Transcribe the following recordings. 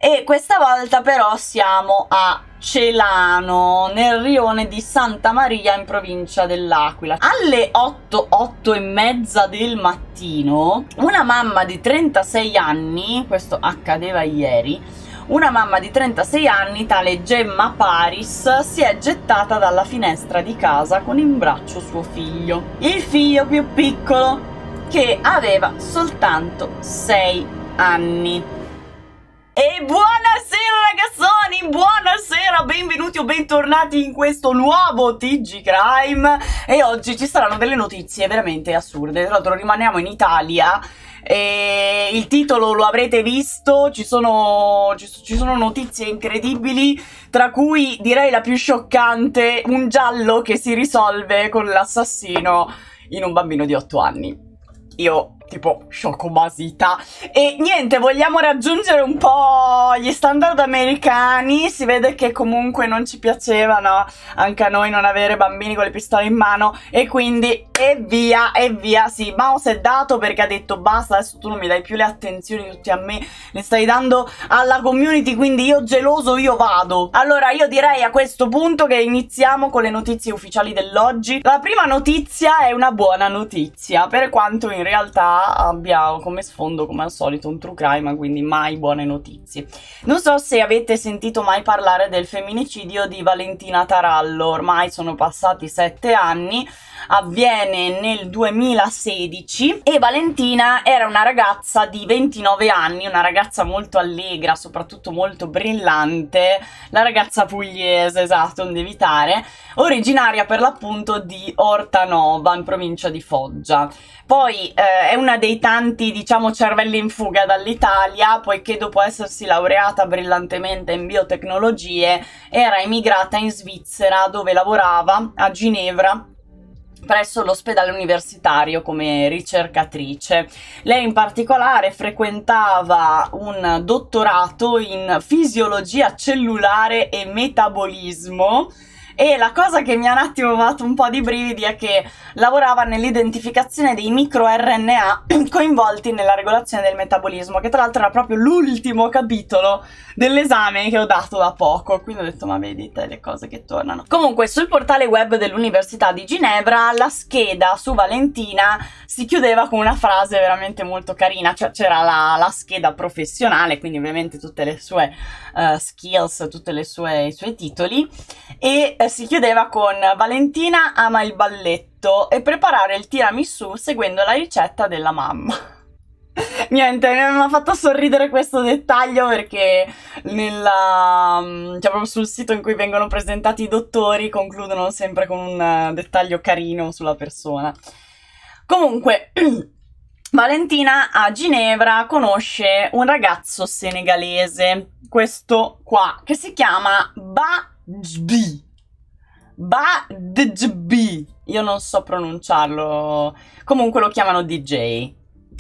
E questa volta però siamo a Celano, nel rione di Santa Maria in provincia dell'Aquila. Alle 8 e mezza del mattino, una mamma di 36 anni, questo accadeva ieri, una mamma di 36 anni, tale Gemma Paris, si è gettata dalla finestra di casa con in braccio suo figlio. Il figlio più piccolo, che aveva soltanto 6 anni. E buonasera ragazzoni, buonasera, benvenuti o bentornati in questo nuovo TG Crime. E oggi ci saranno delle notizie veramente assurde. Tra l'altro rimaniamo in Italia e il titolo lo avrete visto, ci sono notizie incredibili, tra cui direi la più scioccante, un giallo che si risolve con l'assassino in un bambino di 8 anni. Io tipo sciocco basita. E niente, vogliamo raggiungere un po' gli standard americani. Si vede che comunque non ci piaceva, no? Anche a noi non avere bambini con le pistole in mano. E quindi e via, e via. Sì, Mouse è dato perché ha detto basta, adesso tu non mi dai più le attenzioni tutte a me, le stai dando alla community, quindi io geloso, io vado. Allora io direi a questo punto che iniziamo con le notizie ufficiali dell'oggi. La prima notizia è una buona notizia, per quanto in realtà abbia come sfondo, come al solito, un true crime, quindi mai buone notizie. Non so se avete sentito mai parlare del femminicidio di Valentina Tarallo. Ormai sono passati 7 anni, avviene nel 2016 e Valentina era una ragazza di 29 anni, una ragazza molto allegra, soprattutto molto brillante, la ragazza pugliese, esatto, non evitare, originaria per l'appunto di Ortanova in provincia di Foggia. Poi è una dei tanti, diciamo, cervelli in fuga dall'Italia, poiché dopo essersi laureata brillantemente in biotecnologie era emigrata in Svizzera, dove lavorava a Ginevra presso l'ospedale universitario come ricercatrice. Lei in particolare frequentava un dottorato in fisiologia cellulare e metabolismo. E la cosa che mi ha un attimo fatto un po' di brividi è che lavorava nell'identificazione dei microRNA coinvolti nella regolazione del metabolismo, che tra l'altro era proprio l'ultimo capitolo dell'esame che ho dato da poco, quindi ho detto ma vedete le cose che tornano. Comunque sul portale web dell'Università di Ginevra la scheda su Valentina si chiudeva con una frase veramente molto carina, cioè c'era la scheda professionale, quindi ovviamente tutte le sue skills, tutti i suoi titoli, e si chiudeva con Valentina ama il balletto e preparare il tiramisù seguendo la ricetta della mamma. Niente, mi ha fatto sorridere questo dettaglio perché cioè proprio sul sito in cui vengono presentati i dottori concludono sempre con un dettaglio carino sulla persona. Comunque Valentina a Ginevra conosce un ragazzo senegalese, questo qua, che si chiama Badjbi. Badjbi, io non so pronunciarlo, comunque lo chiamano DJ.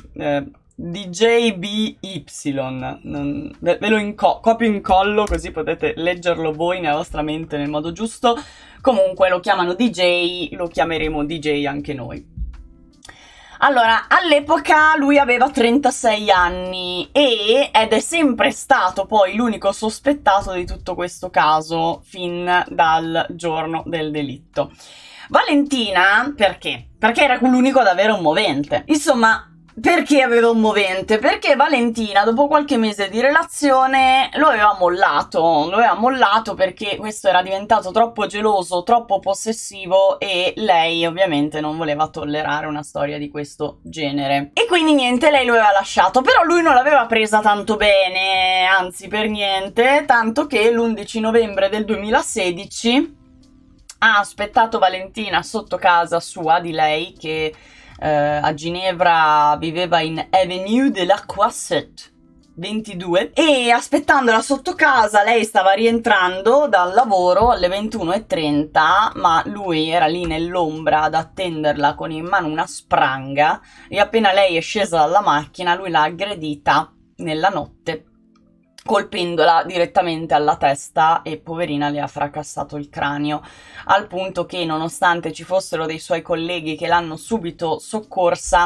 DJBY, ve lo copio e incollo così potete leggerlo voi nella vostra mente nel modo giusto. Comunque lo chiamano DJ, lo chiameremo DJ anche noi. Allora, all'epoca lui aveva 36 anni ed è sempre stato poi l'unico sospettato di tutto questo caso fin dal giorno del delitto. Valentina, perché? Perché era l'unico ad avere un movente. Insomma, perché aveva un movente? Perché Valentina dopo qualche mese di relazione lo aveva mollato perché questo era diventato troppo geloso, troppo possessivo e lei ovviamente non voleva tollerare una storia di questo genere. E quindi niente, lei lo aveva lasciato, però lui non l'aveva presa tanto bene, anzi per niente, tanto che l'11 novembre del 2016 ha aspettato Valentina sotto casa sua di lei che a Ginevra viveva in Avenue de la Croisette 22 e aspettandola sotto casa lei stava rientrando dal lavoro alle 21:30, ma lui era lì nell'ombra ad attenderla con in mano una spranga e appena lei è scesa dalla macchina lui l'ha aggredita nella notte colpendola direttamente alla testa e poverina le ha fracassato il cranio, al punto che nonostante ci fossero dei suoi colleghi che l'hanno subito soccorsa,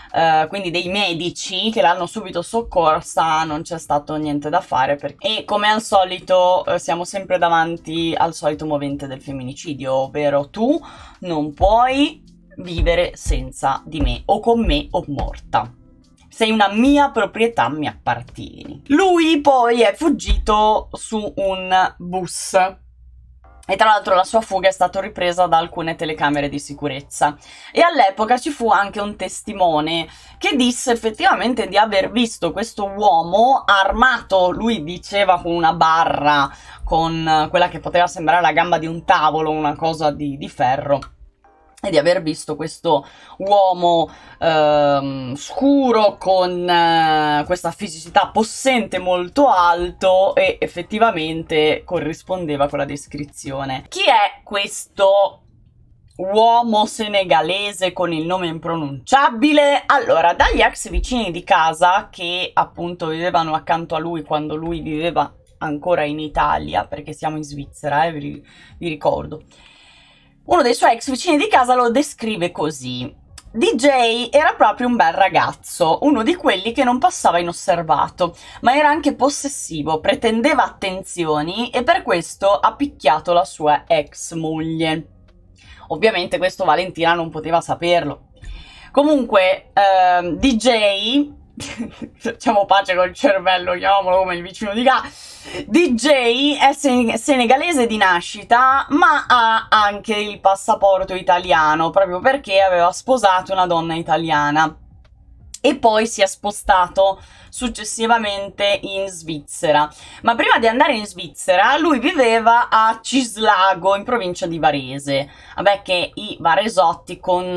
quindi dei medici che l'hanno subito soccorsa, non c'è stato niente da fare. E come al solito siamo sempre davanti al solito movente del femminicidio, ovvero tu non puoi vivere senza di me, o con me o morta. Sei una mia proprietà, mi appartieni. Lui poi è fuggito su un bus. E tra l'altro la sua fuga è stata ripresa da alcune telecamere di sicurezza. E all'epoca ci fu anche un testimone che disse effettivamente di aver visto questo uomo armato, lui diceva con una barra, con quella che poteva sembrare la gamba di un tavolo, una cosa di ferro, e di aver visto questo uomo scuro con questa fisicità possente molto alto, e effettivamente corrispondeva con la descrizione. Chi è questo uomo senegalese con il nome impronunciabile? Allora, dagli ex vicini di casa che appunto vivevano accanto a lui quando lui viveva ancora in Italia, perché siamo in Svizzera, vi ricordo. Uno dei suoi ex vicini di casa lo descrive così: DJ era proprio un bel ragazzo, uno di quelli che non passava inosservato, ma era anche possessivo, pretendeva attenzioni e per questo ha picchiato la sua ex moglie. Ovviamente questo Valentina non poteva saperlo. Comunque, DJ... facciamo pace col cervello, chiamiamolo come il vicino di casa. DJ è senegalese di nascita, ma ha anche il passaporto italiano, proprio perché aveva sposato una donna italiana e poi si è spostato successivamente in Svizzera. Ma prima di andare in Svizzera lui viveva a Cislago, in provincia di Varese. Vabbè, che i varesotti con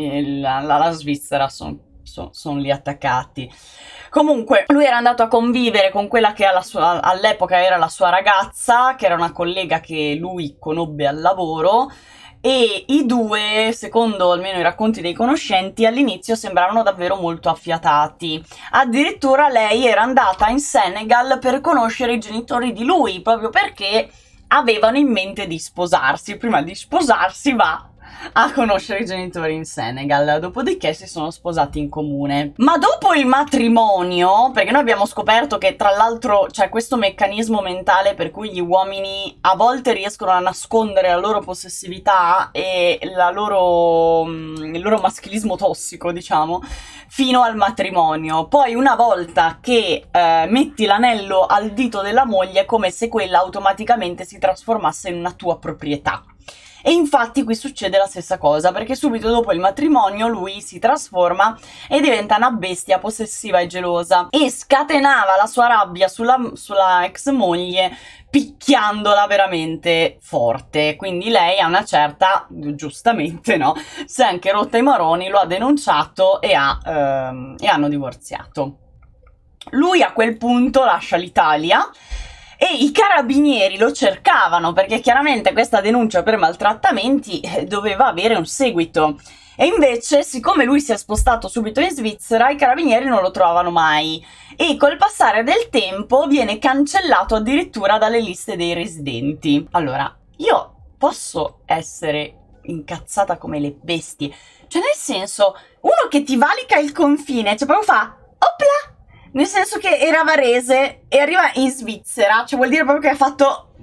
la Svizzera sono lì attaccati. Comunque lui era andato a convivere con quella che all'epoca era la sua ragazza, che era una collega che lui conobbe al lavoro, e i due, secondo almeno i racconti dei conoscenti, all'inizio sembravano davvero molto affiatati. Addirittura lei era andata in Senegal per conoscere i genitori di lui, proprio perché avevano in mente di sposarsi. Prima di sposarsi va a conoscere i genitori in Senegal, dopodiché si sono sposati in comune. Ma dopo il matrimonio, perché noi abbiamo scoperto che tra l'altro c'è questo meccanismo mentale per cui gli uomini a volte riescono a nascondere la loro possessività e il loro maschilismo tossico, diciamo, fino al matrimonio. Poi una volta che metti l'anello al dito della moglie è come se quella automaticamente si trasformasse in una tua proprietà. E infatti qui succede la stessa cosa, perché subito dopo il matrimonio lui si trasforma e diventa una bestia possessiva e gelosa, e scatenava la sua rabbia sulla ex moglie picchiandola veramente forte. Quindi lei a una certa, giustamente no, si è anche rotta i maroni, lo ha denunciato e hanno divorziato. Lui a quel punto lascia l'Italia e i carabinieri lo cercavano, perché chiaramente questa denuncia per maltrattamenti doveva avere un seguito. E invece, siccome lui si è spostato subito in Svizzera, i carabinieri non lo trovavano mai. E col passare del tempo viene cancellato addirittura dalle liste dei residenti. Allora, io posso essere incazzata come le bestie. Cioè, nel senso, uno che ti valica il confine, cioè proprio fa opla! Nel senso che era varese e arriva in Svizzera, cioè vuol dire proprio che ha fatto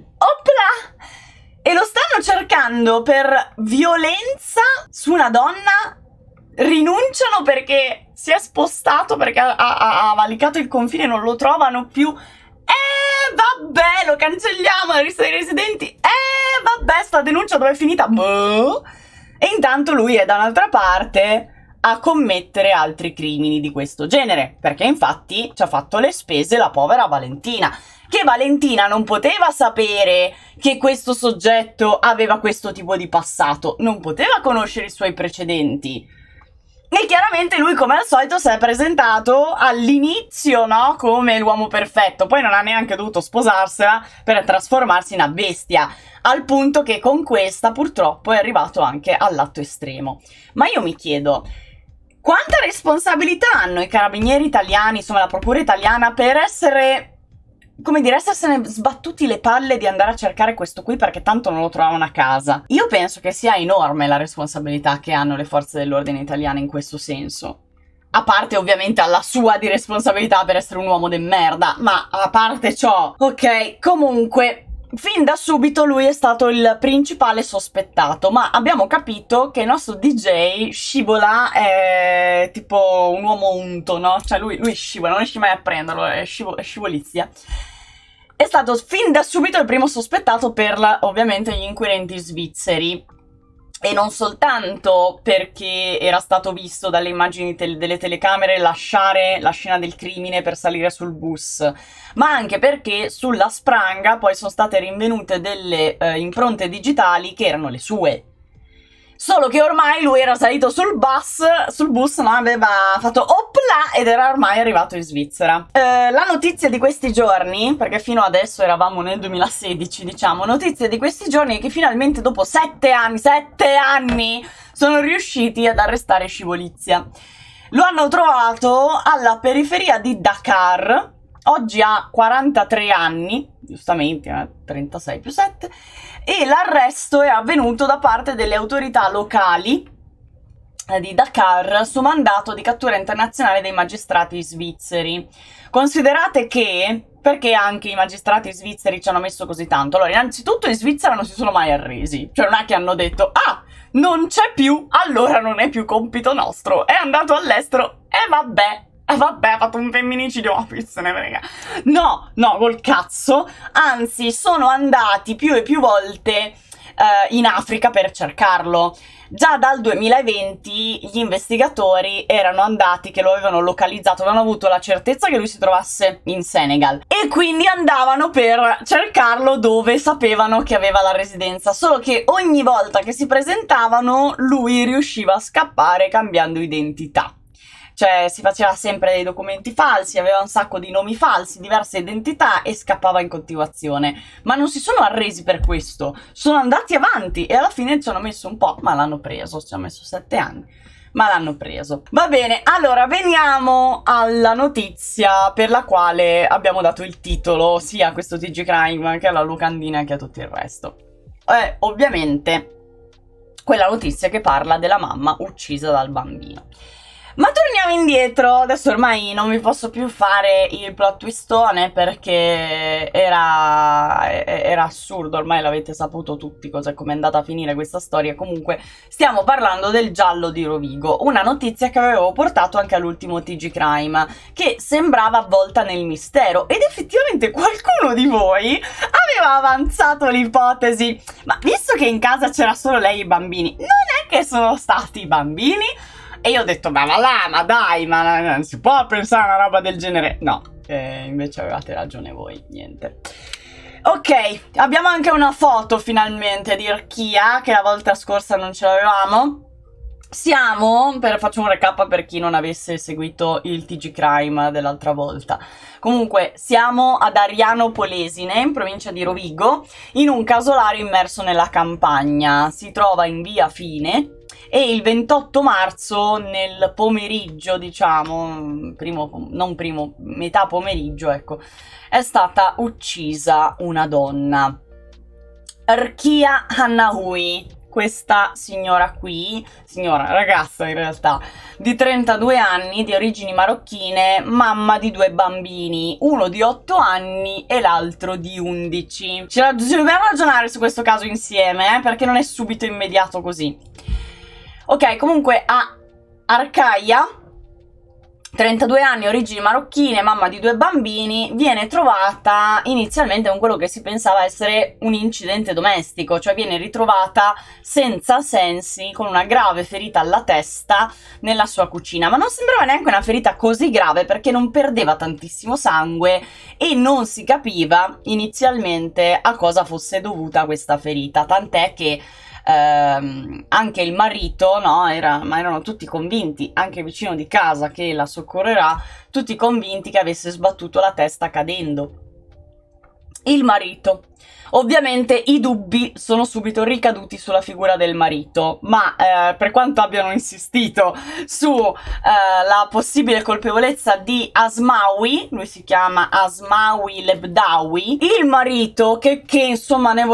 opla! E lo stanno cercando per violenza su una donna, rinunciano perché si è spostato, perché ha valicato il confine e non lo trovano più. Vabbè, lo cancelliamo dalla lista dei residenti. Vabbè, sta denuncia dove è finita? Boh. E intanto lui è da un'altra parte a commettere altri crimini di questo genere, perché infatti ci ha fatto le spese la povera Valentina, che Valentina non poteva sapere che questo soggetto aveva questo tipo di passato, non poteva conoscere i suoi precedenti. E chiaramente lui, come al solito, si è presentato all'inizio, no? Come l'uomo perfetto, poi non ha neanche dovuto sposarsela per trasformarsi in una bestia, al punto che con questa purtroppo è arrivato anche all'atto estremo. Ma io mi chiedo, quanta responsabilità hanno i carabinieri italiani, insomma la procura italiana, per essere, come dire, essersene sbattuti le palle di andare a cercare questo qui perché tanto non lo trovavano a casa? Io penso che sia enorme la responsabilità che hanno le forze dell'ordine italiane in questo senso. A parte ovviamente alla sua di responsabilità per essere un uomo de merda, ma a parte ciò, ok, comunque, fin da subito lui è stato il principale sospettato, ma abbiamo capito che il nostro DJ scivola, è tipo un uomo unto, no? Cioè lui scivola, non riesci mai a prenderlo, è scivolizia. È stato fin da subito il primo sospettato per, ovviamente, gli inquirenti svizzeri. E non soltanto perché era stato visto dalle immagini delle telecamere lasciare la scena del crimine per salire sul bus, ma anche perché sulla spranga poi sono state rinvenute delle impronte digitali che erano le sue. Solo che ormai lui era salito sul bus, no? Aveva fatto opla ed era ormai arrivato in Svizzera. La notizia di questi giorni, perché fino adesso eravamo nel 2016, diciamo, notizia di questi giorni è che finalmente dopo 7 anni, sono riusciti ad arrestare Scivolizia. Lo hanno trovato alla periferia di Dakar, oggi ha 43 anni, giustamente, 36 più 7, e l'arresto è avvenuto da parte delle autorità locali di Dakar su mandato di cattura internazionale dei magistrati svizzeri. Considerate che, perché anche i magistrati svizzeri ci hanno messo così tanto? Allora, innanzitutto in Svizzera non si sono mai arresi, cioè non è che hanno detto "ah, non c'è più, allora non è più compito nostro", è andato all'estero e vabbè, ha fatto un femminicidio, ma se ne frega. No, col cazzo. Anzi, sono andati più e più volte in Africa per cercarlo. Già dal 2020 gli investigatori erano andati, che lo avevano localizzato, avevano avuto la certezza che lui si trovasse in Senegal. E quindi andavano per cercarlo dove sapevano che aveva la residenza. Solo che ogni volta che si presentavano, lui riusciva a scappare cambiando identità. Cioè, si faceva sempre dei documenti falsi, aveva un sacco di nomi falsi, diverse identità e scappava in continuazione. Ma non si sono arresi per questo, sono andati avanti e alla fine ci hanno messo un po', ma l'hanno preso, ci hanno messo 7 anni, ma l'hanno preso. Va bene, allora veniamo alla notizia per la quale abbiamo dato il titolo sia a questo TG Crime che alla locandina che a tutto il resto. Ovviamente quella notizia che parla della mamma uccisa dal bambino. Ma torniamo indietro, adesso ormai non vi posso più fare il plot twistone perché era assurdo, ormai l'avete saputo tutti come è andata a finire questa storia. Comunque stiamo parlando del giallo di Rovigo, una notizia che avevo portato anche all'ultimo TG Crime, che sembrava avvolta nel mistero ed effettivamente qualcuno di voi aveva avanzato l'ipotesi, ma visto che in casa c'era solo lei e i bambini, non è che sono stati i bambini? E io ho detto, ma va là, ma dai, ma non si può pensare a una roba del genere. No, invece avevate ragione voi, niente. Ok, abbiamo anche una foto finalmente di Erkia, che la volta scorsa non ce l'avevamo. Faccio un recap per chi non avesse seguito il TG Crime dell'altra volta. Comunque, siamo ad Ariano Polesine, in provincia di Rovigo, in un casolario immerso nella campagna. Si trova in via Fine. E il 28 marzo nel pomeriggio, diciamo, metà pomeriggio, ecco, è stata uccisa una donna. Erkia Hannaoui, questa ragazza in realtà, di 32 anni, di origini marocchine, mamma di 2 bambini, uno di 8 anni e l'altro di 11. Ci dobbiamo ragionare su questo caso insieme, perché non è subito immediato così. Ok, comunque a Arcaia, 32 anni, origini marocchine, mamma di 2 bambini, viene trovata inizialmente con quello che si pensava essere un incidente domestico, cioè viene ritrovata senza sensi, con una grave ferita alla testa nella sua cucina, ma non sembrava neanche una ferita così grave perché non perdeva tantissimo sangue e non si capiva inizialmente a cosa fosse dovuta questa ferita, tant'è che anche il marito, no, ma erano tutti convinti, anche il vicino di casa che la soccorrerà, tutti convinti che avesse sbattuto la testa cadendo. Il marito. Ovviamente i dubbi sono subito ricaduti sulla figura del marito, ma per quanto abbiano insistito la possibile colpevolezza di Asmawi, lui si chiama Asmawi Lebdawi, il marito, che insomma ne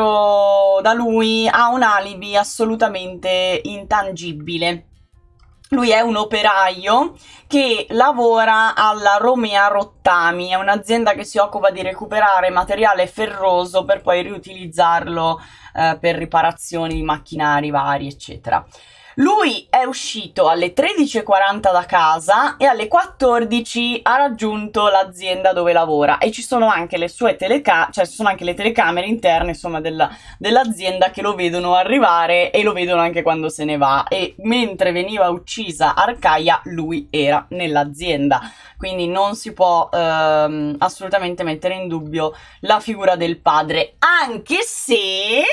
volessero da lui, ha un alibi assolutamente intangibile. Lui è un operaio che lavora alla Romea Rottami, è un'azienda che si occupa di recuperare materiale ferroso per poi riutilizzarlo per riparazioni di macchinari vari, eccetera. Lui è uscito alle 13:40 da casa e alle 14 ha raggiunto l'azienda dove lavora, e ci sono anche le sue ci sono anche le telecamere interne, insomma, dell'azienda, che lo vedono arrivare e lo vedono anche quando se ne va. E mentre veniva uccisa Arcaia, lui era nell'azienda, quindi non si può assolutamente mettere in dubbio la figura del padre, anche se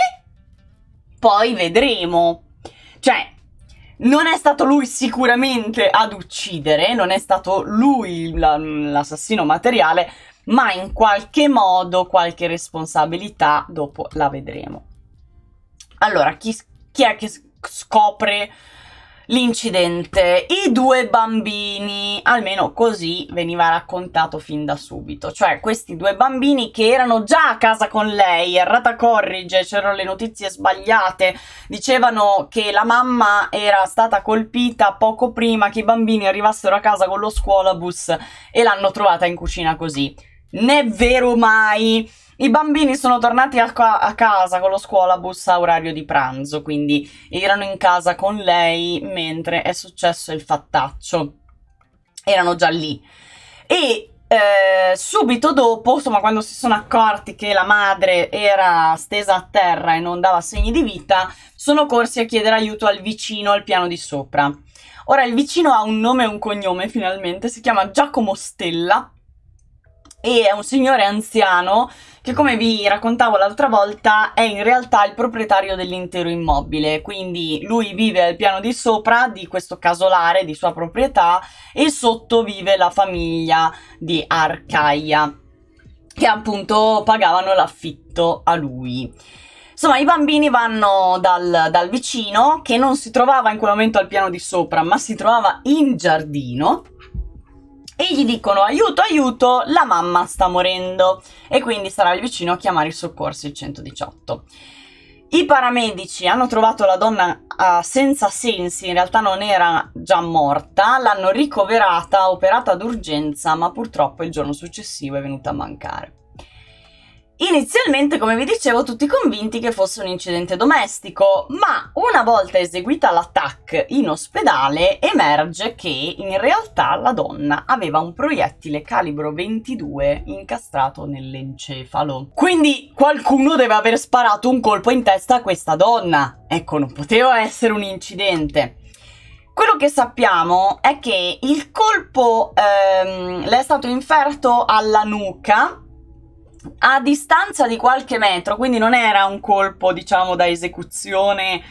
poi vedremo, cioè non è stato lui sicuramente ad uccidere, non è stato lui l'assassino materiale, ma in qualche modo qualche responsabilità dopo la vedremo. Allora, chi è che scopre l'incidente? I due bambini, almeno così veniva raccontato fin da subito, cioè questi due bambini che erano già a casa con lei, errata corrige, c'erano le notizie sbagliate, dicevano che la mamma era stata colpita poco prima che i bambini arrivassero a casa con lo scuolabus e l'hanno trovata in cucina così. Né vero mai! I bambini sono tornati a casa con lo scuolabus a orario di pranzo, quindi erano in casa con lei mentre è successo il fattaccio. Erano già lì. E subito dopo, insomma, quando si sono accorti che la madre era stesa a terra e non dava segni di vita, sono corsi a chiedere aiuto al vicino al piano di sopra. Ora, il vicino ha un nome e un cognome, finalmente, si chiama Giacomo Stella, e è un signore anziano che, come vi raccontavo l'altra volta, è in realtà il proprietario dell'intero immobile, quindi lui vive al piano di sopra di questo casolare di sua proprietà e sotto vive la famiglia di Arcaia, che appunto pagavano l'affitto a lui. Insomma, i bambini vanno dal vicino, che non si trovava in quel momento al piano di sopra, ma si trovava in giardino, e gli dicono: aiuto, aiuto, la mamma sta morendo. E quindi sarà il vicino a chiamare i soccorsi, il 118. I paramedici hanno trovato la donna senza sensi, in realtà non era già morta, l'hanno ricoverata, operata d'urgenza, ma purtroppo il giorno successivo è venuta a mancare. Inizialmente, come vi dicevo, tutti convinti che fosse un incidente domestico, ma una volta eseguita l'attacco in ospedale emerge che in realtà la donna aveva un proiettile calibro 22 incastrato nell'encefalo. Quindi qualcuno deve aver sparato un colpo in testa a questa donna. Ecco, non poteva essere un incidente. Quello che sappiamo è che il colpo le è stato inferto alla nuca a distanza di qualche metro, quindi non era un colpo, diciamo, da esecuzione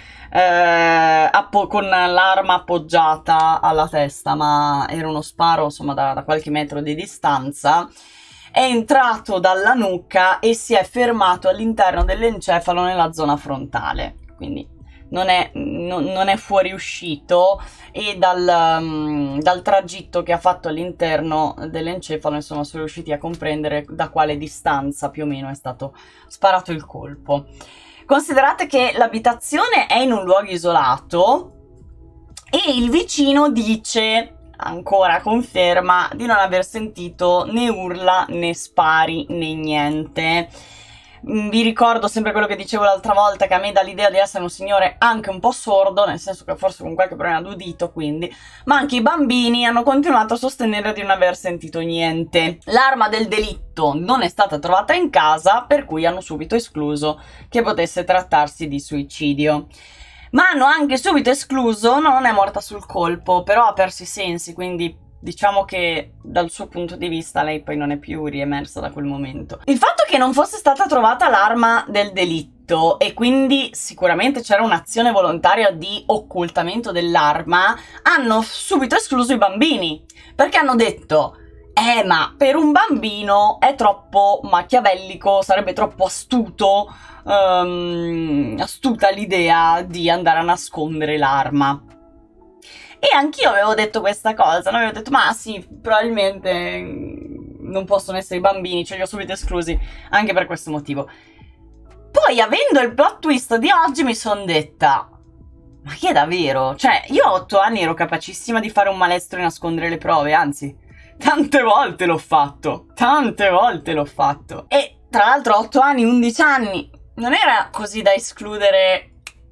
con l'arma appoggiata alla testa, ma era uno sparo, insomma, da qualche metro di distanza. È entrato dalla nuca e si è fermato all'interno dell'encefalo nella zona frontale, quindi non è fuoriuscito, e dal tragitto che ha fatto all'interno dell'encefalo, insomma, sono riusciti a comprendere da quale distanza più o meno è stato sparato il colpo. Considerate che l'abitazione è in un luogo isolato e il vicino dice, ancora conferma, di non aver sentito né urla né spari né niente. Vi ricordo sempre quello che dicevo l'altra volta, che a me dà l'idea di essere un signore anche un po' sordo, nel senso che forse con qualche problema d'udito, quindi, ma anche i bambini hanno continuato a sostenere di non aver sentito niente. L'arma del delitto non è stata trovata in casa, per cui hanno subito escluso che potesse trattarsi di suicidio. Ma hanno anche subito escluso: non è morta sul colpo, però ha perso i sensi, quindi diciamo che dal suo punto di vista lei poi non è più riemersa da quel momento. Il fatto che non fosse stata trovata l'arma del delitto, e quindi sicuramente c'era un'azione volontaria di occultamento dell'arma, hanno subito escluso i bambini, perché hanno detto: ma per un bambino è troppo machiavellico, sarebbe troppo astuta l'idea di andare a nascondere l'arma. E anch'io avevo detto questa cosa, no? Avevo detto: ma sì, probabilmente non possono essere i bambini, ce li ho subito esclusi anche per questo motivo. Poi, avendo il plot twist di oggi, mi sono detta: Ma che davvero? Cioè, io a 8 anni ero capacissima di fare un malestro e nascondere le prove, anzi, tante volte l'ho fatto. Tante volte l'ho fatto. E tra l'altro 8 anni, 11 anni, non era così da escludere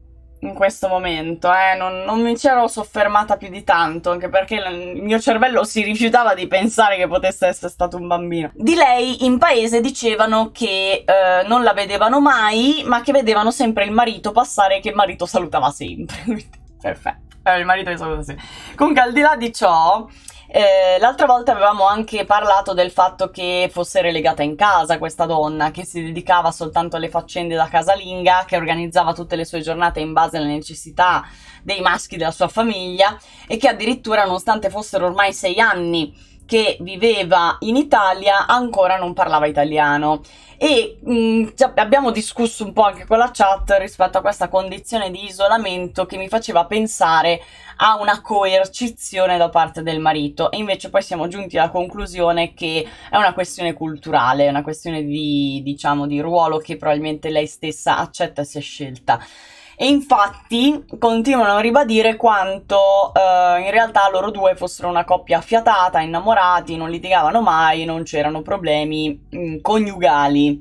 in questo momento, non mi c'ero soffermata più di tanto, anche perché il mio cervello si rifiutava di pensare che potesse essere stato un bambino. Di lei in paese dicevano che non la vedevano mai, ma che vedevano sempre il marito passare e che il marito salutava sempre. Perfetto, il marito che saluta sempre. Comunque, al di là di ciò, l'altra volta avevamo anche parlato del fatto che fosse relegata in casa questa donna, che si dedicava soltanto alle faccende da casalinga, che organizzava tutte le sue giornate in base alle necessità dei maschi della sua famiglia e che addirittura, nonostante fossero ormai 6 anni che viveva in Italia, ancora non parlava italiano. E abbiamo discusso un po' anche con la chat rispetto a questa condizione di isolamento che mi faceva pensare a una coercizione da parte del marito, e invece poi siamo giunti alla conclusione che è una questione culturale, è una questione di, diciamo, di ruolo che probabilmente lei stessa accetta e si è scelta. E infatti continuano a ribadire quanto in realtà loro due fossero una coppia affiatata, innamorati, non litigavano mai, non c'erano problemi coniugali.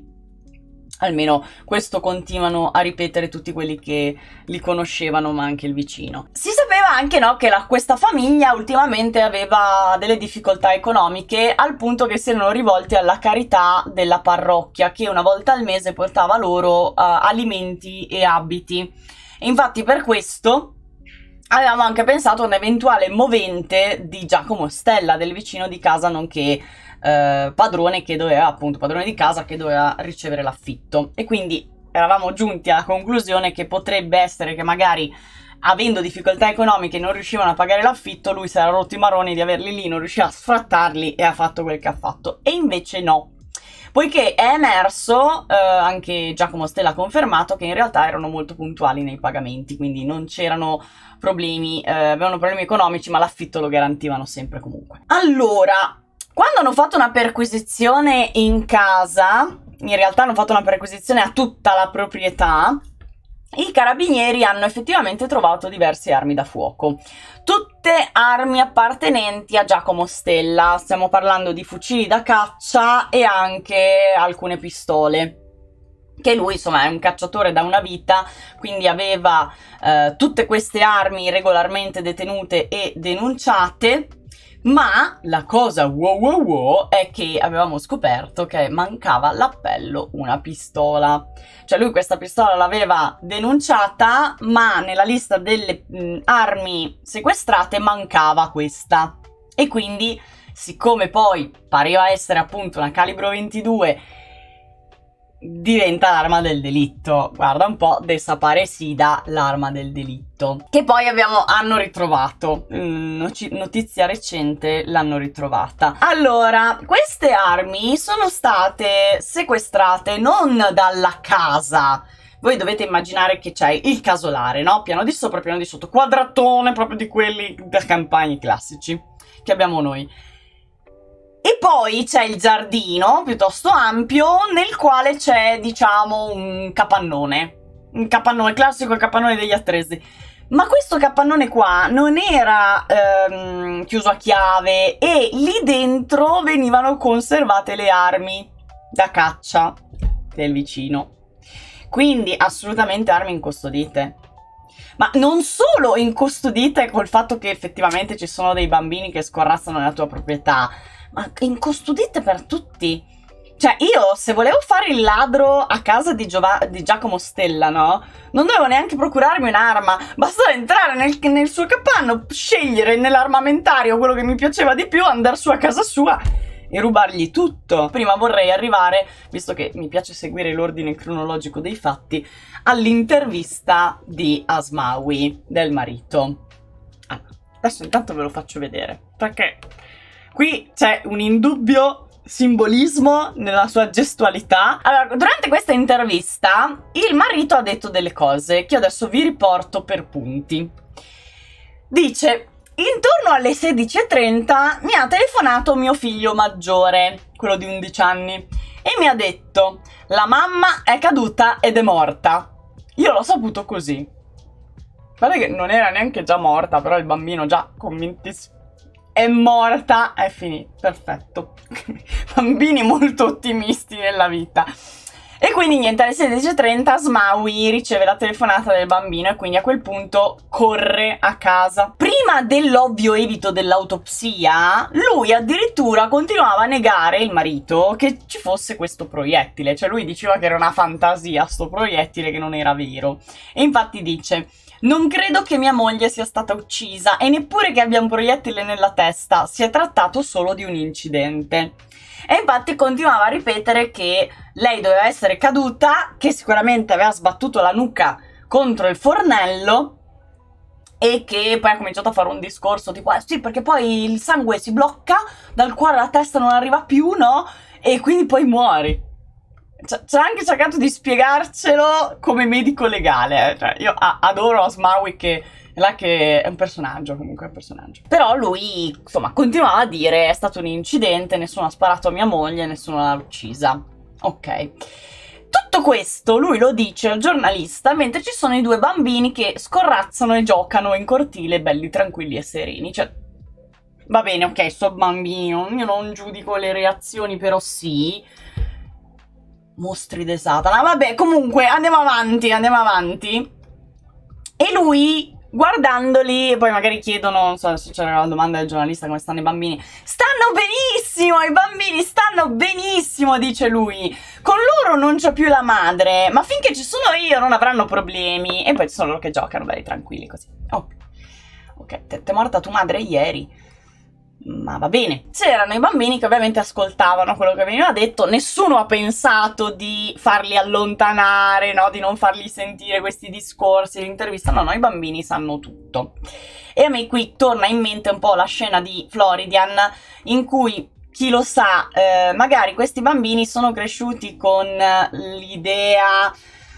Almeno questo continuano a ripetere tutti quelli che li conoscevano, ma anche il vicino. Si sapeva anche, no, che questa famiglia ultimamente aveva delle difficoltà economiche, al punto che si erano rivolti alla carità della parrocchia, che una volta al mese portava loro alimenti e abiti. E infatti per questo avevamo anche pensato a un eventuale movente di Giacomo Stella, del vicino di casa, nonché padrone di casa che doveva ricevere l'affitto. E quindi eravamo giunti alla conclusione che potrebbe essere che magari, avendo difficoltà economiche e non riuscivano a pagare l'affitto, lui si era rotto i maroni di averli lì, non riusciva a sfrattarli e ha fatto quel che ha fatto. E invece no, poiché è emerso, anche Giacomo Stella ha confermato, che in realtà erano molto puntuali nei pagamenti, quindi non c'erano problemi, avevano problemi economici, ma l'affitto lo garantivano sempre comunque. Allora, quando hanno fatto una perquisizione in casa, in realtà hanno fatto una perquisizione a tutta la proprietà, i carabinieri hanno effettivamente trovato diverse armi da fuoco, tutte armi appartenenti a Giacomo Stella. Stiamo parlando di fucili da caccia e anche alcune pistole, che lui insomma è un cacciatore da una vita, quindi aveva tutte queste armi regolarmente detenute e denunciate. Ma la cosa wow è che avevamo scoperto che mancava l'appello una pistola. Cioè lui questa pistola l'aveva denunciata, ma nella lista delle armi sequestrate mancava questa. E quindi, siccome poi pareva essere appunto una calibro 22, diventa l'arma del delitto. Guarda un po', desaparecida l'arma del delitto, che poi hanno ritrovato, notizia recente, l'hanno ritrovata. Allora, queste armi sono state sequestrate non dalla casa. Voi dovete immaginare che c'è il casolare, no? Piano di sopra, piano di sotto, quadratone, proprio di quelli da campagna classici che abbiamo noi. E poi c'è il giardino, piuttosto ampio, nel quale c'è, diciamo, un capannone classico, il capannone degli Attrezzi. Ma questo capannone qua non era chiuso a chiave, e lì dentro venivano conservate le armi da caccia del vicino. Quindi assolutamente armi incustodite. Ma non solo incustodite col fatto che effettivamente ci sono dei bambini che scorrazzano nella tua proprietà, ma incustodite per tutti. Cioè io, se volevo fare il ladro a casa di Giacomo Stella, no? Non dovevo neanche procurarmi un'arma, bastava entrare nel suo capanno, scegliere nell'armamentario quello che mi piaceva di più, andare su a casa sua e rubargli tutto. Prima vorrei arrivare, visto che mi piace seguire l'ordine cronologico dei fatti, all'intervista di Asmawi, del marito. Adesso intanto ve lo faccio vedere, perché qui c'è un indubbio simbolismo nella sua gestualità. Allora, durante questa intervista il marito ha detto delle cose che adesso vi riporto per punti. Dice: intorno alle 16:30 mi ha telefonato mio figlio maggiore, quello di 11 anni, e mi ha detto: la mamma è caduta ed è morta. Io l'ho saputo così. Guarda che non era neanche già morta, però il bambino già convintissimo. È morta, è finito, perfetto. Bambini molto ottimisti nella vita. E quindi niente, alle 16:30 Asmawi riceve la telefonata del bambino e quindi a quel punto corre a casa. Prima dell'ovvio evito dell'autopsia, lui addirittura continuava a negare, il marito, che ci fosse questo proiettile. Cioè lui diceva che era una fantasia sto proiettile, che non era vero. E infatti dice: non credo che mia moglie sia stata uccisa e neppure che abbia un proiettile nella testa, si è trattato solo di un incidente. E infatti continuava a ripetere che lei doveva essere caduta, che sicuramente aveva sbattuto la nuca contro il fornello e che poi ha cominciato a fare un discorso tipo sì, perché poi il sangue si blocca, dal cuore alla testa non arriva più, no? E quindi poi muori. C'ha anche cercato di spiegarcelo come medico legale, Cioè, io adoro Asmawi, che è un personaggio, comunque è un personaggio. Però lui, insomma, continuava a dire: è stato un incidente, nessuno ha sparato a mia moglie, nessuno l'ha uccisa. Ok. Tutto questo lui lo dice al giornalista mentre ci sono i due bambini che scorrazzano e giocano in cortile, belli tranquilli e sereni. Cioè, va bene, ok, sto bambino, io non giudico le reazioni, però sì. Mostri de Satana. Vabbè, comunque, andiamo avanti. E lui, guardandoli, poi magari chiedono, non so se c'era la domanda del giornalista, come stanno i bambini. Stanno benissimo, i bambini stanno benissimo, dice lui. Con loro non c'è più la madre, ma finché ci sono io non avranno problemi. E poi ci sono loro che giocano, belli tranquilli così. Oh. Ok, t'è morta tua madre ieri? Ma va bene. C'erano i bambini che ovviamente ascoltavano quello che veniva detto, nessuno ha pensato di farli allontanare, no? Di non farli sentire questi discorsi, l'intervista, no, i bambini sanno tutto. E a me qui torna in mente un po' la scena di Floridian, in cui, chi lo sa, magari questi bambini sono cresciuti con l'idea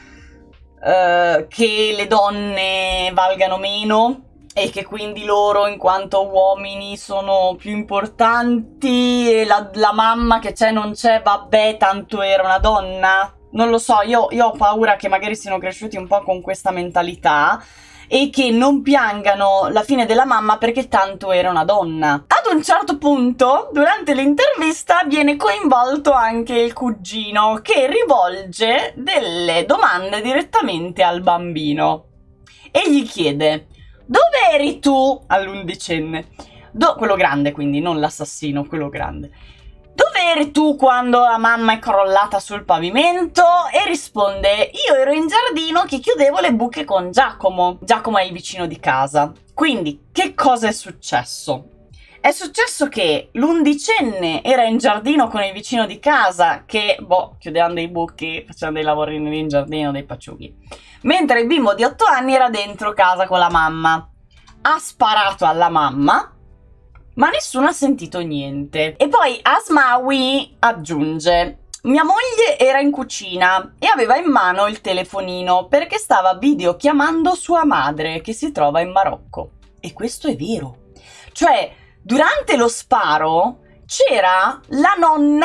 che le donne valgano meno, e che quindi loro in quanto uomini sono più importanti e la mamma che c'è non c'è, vabbè, tanto era una donna. Non lo so, io ho paura che magari siano cresciuti un po' con questa mentalità e che non piangano la fine della mamma perché tanto era una donna. Ad un certo punto, durante l'intervista, viene coinvolto anche il cugino, che rivolge delle domande direttamente al bambino e gli chiede: dove eri tu all'11enne? Quello grande, quindi, non l'assassino, quello grande. Dove eri tu quando la mamma è crollata sul pavimento? E risponde: io ero in giardino che chiudevo le buche con Giacomo. Giacomo è il vicino di casa. Quindi, che cosa è successo? È successo che l'11enne era in giardino con il vicino di casa che, chiudevano dei buchi, facevano dei lavorini in giardino, dei paciughi. Mentre il bimbo di 8 anni era dentro casa con la mamma. Ha sparato alla mamma, ma nessuno ha sentito niente. E poi Asmawi aggiunge: mia moglie era in cucina e aveva in mano il telefonino perché stava videochiamando sua madre che si trova in Marocco. E questo è vero. Cioè, durante lo sparo c'era la nonna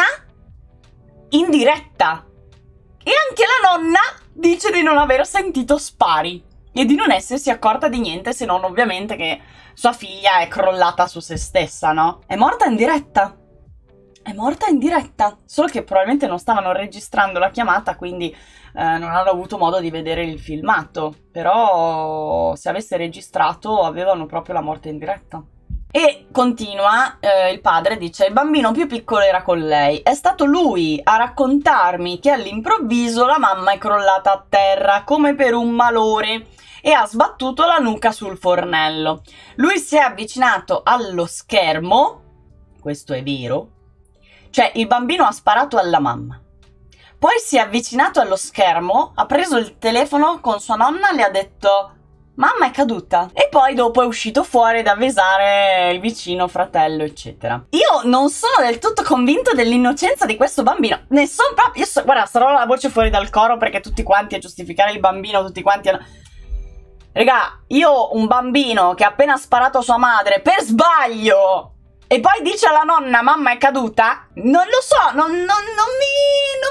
in diretta e anche la nonna dice di non aver sentito spari e di non essersi accorta di niente, se non ovviamente che sua figlia è crollata su se stessa, no? È morta in diretta. È morta in diretta. Solo che probabilmente non stavano registrando la chiamata, quindi non hanno avuto modo di vedere il filmato. Però se avesse registrato avevano proprio la morte in diretta. E continua, il padre dice: il bambino più piccolo era con lei. È stato lui a raccontarmi che all'improvviso la mamma è crollata a terra come per un malore e ha sbattuto la nuca sul fornello. Lui si è avvicinato allo schermo, questo è vero, cioè il bambino ha sparato alla mamma. Poi si è avvicinato allo schermo, ha preso il telefono con sua nonna e le ha detto: mamma è caduta. E poi dopo è uscito fuori ad avvisare il vicino, fratello, eccetera. Io non sono del tutto convinto dell'innocenza di questo bambino. Ne sono proprio... guarda, sarò la voce fuori dal coro perché tutti quanti a giustificare il bambino, tutti quanti a... Raga, io ho un bambino che ha appena sparato a sua madre per sbaglio e poi dice alla nonna mamma è caduta, non lo so, non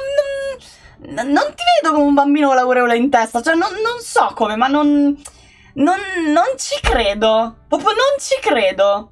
ti vedo come un bambino con l'aureola in testa, cioè non so come, ma non Non ci credo, proprio non ci credo.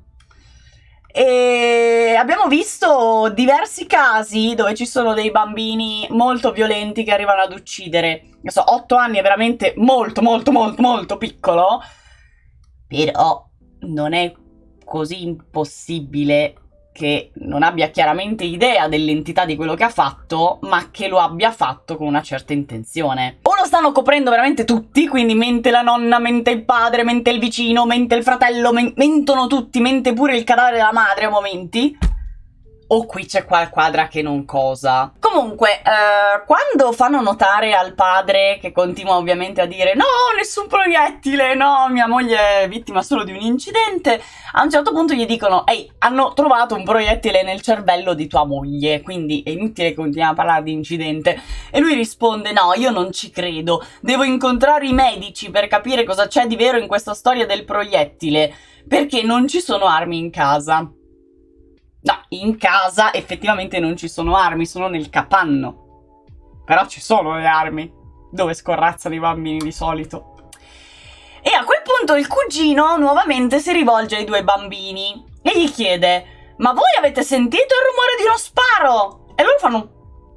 E abbiamo visto diversi casi dove ci sono dei bambini molto violenti che arrivano ad uccidere. Non so, 8 anni è veramente molto, molto, molto, molto piccolo, però non è così impossibile che non abbia chiaramente idea dell'entità di quello che ha fatto, ma che lo abbia fatto con una certa intenzione. O lo stanno coprendo veramente tutti, quindi mente la nonna, mente il padre, mente il vicino, mente il fratello, mentono tutti, mente pure il cadavere della madre a momenti. O qui c'è qualquadra che non cosa. Comunque, quando fanno notare al padre, che continua ovviamente a dire no, nessun proiettile, no, mia moglie è vittima solo di un incidente, a un certo punto gli dicono ehi, hanno trovato un proiettile nel cervello di tua moglie, quindi è inutile che continuiamo a parlare di incidente. E lui risponde no, io non ci credo, devo incontrare i medici per capire cosa c'è di vero in questa storia del proiettile, perché non ci sono armi in casa. No, in casa effettivamente non ci sono armi, sono nel capanno. Però ci sono le armi, dove scorrazzano i bambini di solito. E a quel punto il cugino nuovamente si rivolge ai 2 bambini e gli chiede ma voi avete sentito il rumore di uno sparo? E loro fanno...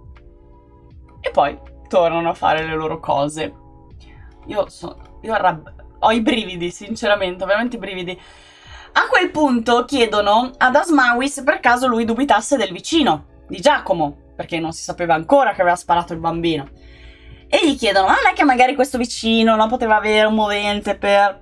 E poi tornano a fare le loro cose. Io ho i brividi, sinceramente, veramente i brividi. A quel punto chiedono ad Asmawi se per caso lui dubitasse del vicino, di Giacomo, perché non si sapeva ancora che aveva sparato il bambino. E gli chiedono, non è che magari questo vicino non poteva avere un movente per...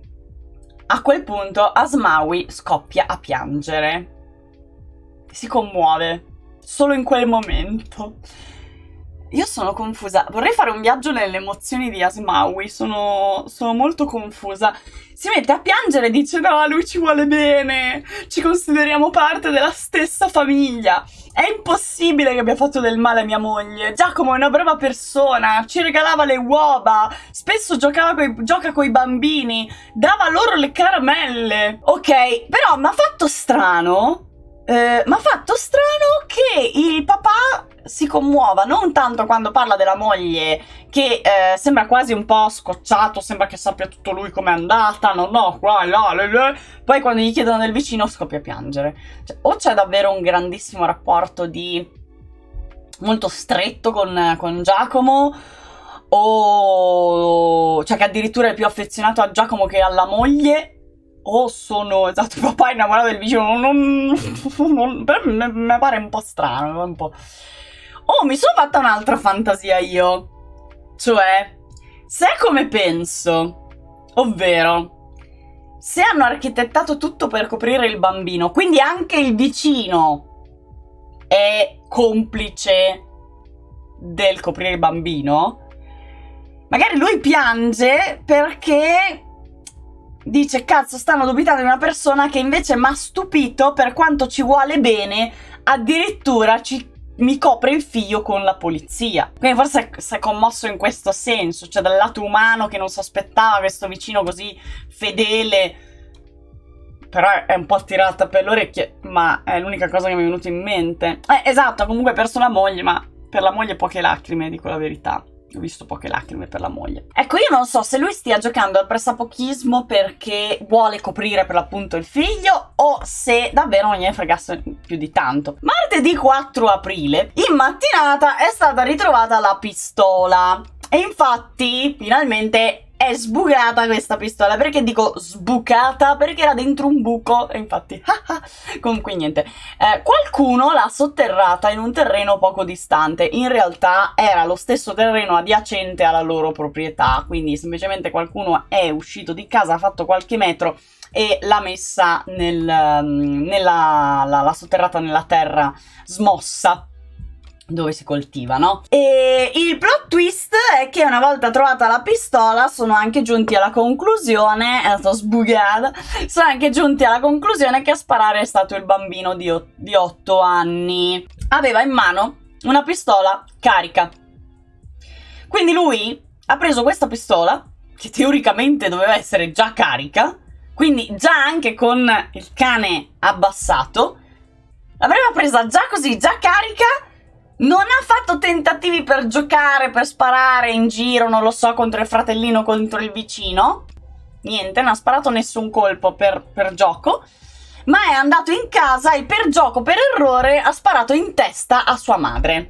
A quel punto Asmawi scoppia a piangere. Si commuove, solo in quel momento. Io sono confusa, vorrei fare un viaggio nelle emozioni di Asmawi, sono molto confusa. Si mette a piangere e dice no, lui ci vuole bene, ci consideriamo parte della stessa famiglia. È impossibile che abbia fatto del male a mia moglie. Giacomo è una brava persona, ci regalava le uova, spesso gioca con i bambini, dava loro le caramelle. Ok, però mi ha fatto strano che il papà si commuova non tanto quando parla della moglie, che sembra quasi un po' scocciato, sembra che sappia tutto lui com'è andata, no, qua, là. Poi quando gli chiedono del vicino scoppia a piangere. Cioè, o c'è davvero un grandissimo rapporto molto stretto con Giacomo, o cioè che addirittura è più affezionato a Giacomo che alla moglie, o sono, esatto, il papà è innamorato del vicino, per me mi pare un po' strano, un po'... Oh, mi sono fatta un'altra fantasia io, cioè, se è come penso, ovvero, se hanno architettato tutto per coprire il bambino, quindi anche il vicino è complice del coprire il bambino, magari lui piange perché... dice, cazzo, stanno dubitando di una persona che invece mi ha stupito per quanto ci vuole bene, addirittura mi copre il figlio con la polizia. Quindi forse si è commosso in questo senso, cioè dal lato umano che non si aspettava questo vicino così fedele. Però è un po' tirata per le orecchie, ma è l'unica cosa che mi è venuta in mente. Esatto, comunque ha perso la moglie, ma per la moglie poche lacrime, dico la verità. Ho visto poche lacrime per la moglie. Ecco, io non so se lui stia giocando al pressapochismo perché vuole coprire per l'appunto il figlio o se davvero non gliene fregasse più di tanto. Martedì 4 aprile, in mattinata, è stata ritrovata la pistola. E infatti, finalmente... è sbucata questa pistola. Perché dico sbucata? Perché era dentro un buco e infatti comunque niente, qualcuno l'ha sotterrata in un terreno poco distante. In realtà era lo stesso terreno adiacente alla loro proprietà, quindi semplicemente qualcuno è uscito di casa, ha fatto qualche metro e l'ha messa l'ha sotterrata nella terra smossa dove si coltivano. E il plot twist è che una volta trovata la pistola sono anche giunti alla conclusione, sono anche giunti alla conclusione che a sparare è stato il bambino di 8 anni. Aveva in mano una pistola carica. Quindi lui ha preso questa pistola, che teoricamente doveva essere già carica, quindi già anche con il cane abbassato, l'aveva presa già così, già carica. Non ha fatto tentativi per giocare, per sparare in giro, non lo so, contro il fratellino, contro il vicino. niente, non ha sparato nessun colpo per gioco, ma è andato in casa e per gioco, per errore, ha sparato in testa a sua madre.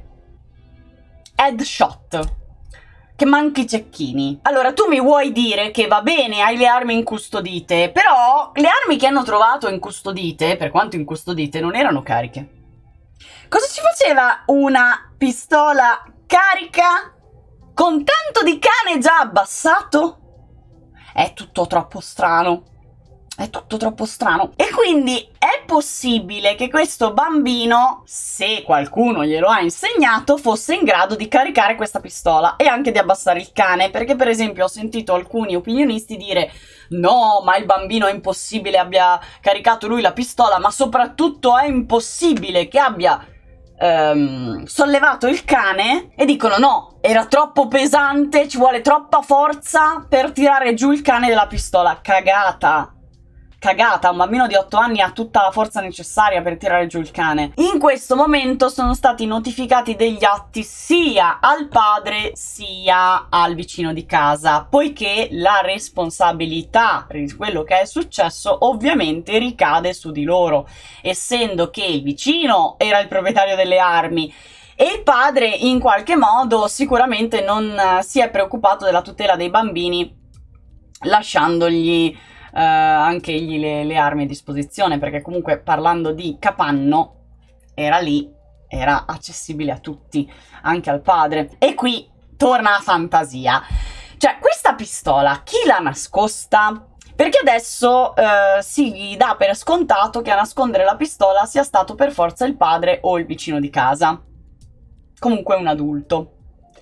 Headshot. Che manchi cecchini. Allora, tu mi vuoi dire che va bene, hai le armi incustodite, però le armi che hanno trovato incustodite, per quanto incustodite, non erano cariche. Cosa ci faceva una pistola carica con tanto di cane già abbassato? È tutto troppo strano. È tutto troppo strano. E quindi è possibile che questo bambino, se qualcuno glielo ha insegnato, fosse in grado di caricare questa pistola e anche di abbassare il cane, perché per esempio ho sentito alcuni opinionisti dire no, ma il bambino è impossibile abbia caricato lui la pistola, ma soprattutto è impossibile che abbia sollevato il cane, e dicono no, era troppo pesante, ci vuole troppa forza per tirare giù il cane della pistola. Cagata. Cagata, un bambino di 8 anni ha tutta la forza necessaria per tirare giù il cane. In questo momento sono stati notificati degli atti sia al padre sia al vicino di casa, poiché la responsabilità di quello che è successo ovviamente ricade su di loro, essendo che il vicino era il proprietario delle armi e il padre in qualche modo sicuramente non si è preoccupato della tutela dei bambini, lasciandogli anche egli le armi a disposizione, perché comunque parlando di capanno era lì, era accessibile a tutti, anche al padre. E qui torna la fantasia, cioè questa pistola chi l'ha nascosta? Perché adesso si dà per scontato che a nascondere la pistola sia stato per forza il padre o il vicino di casa, comunque un adulto.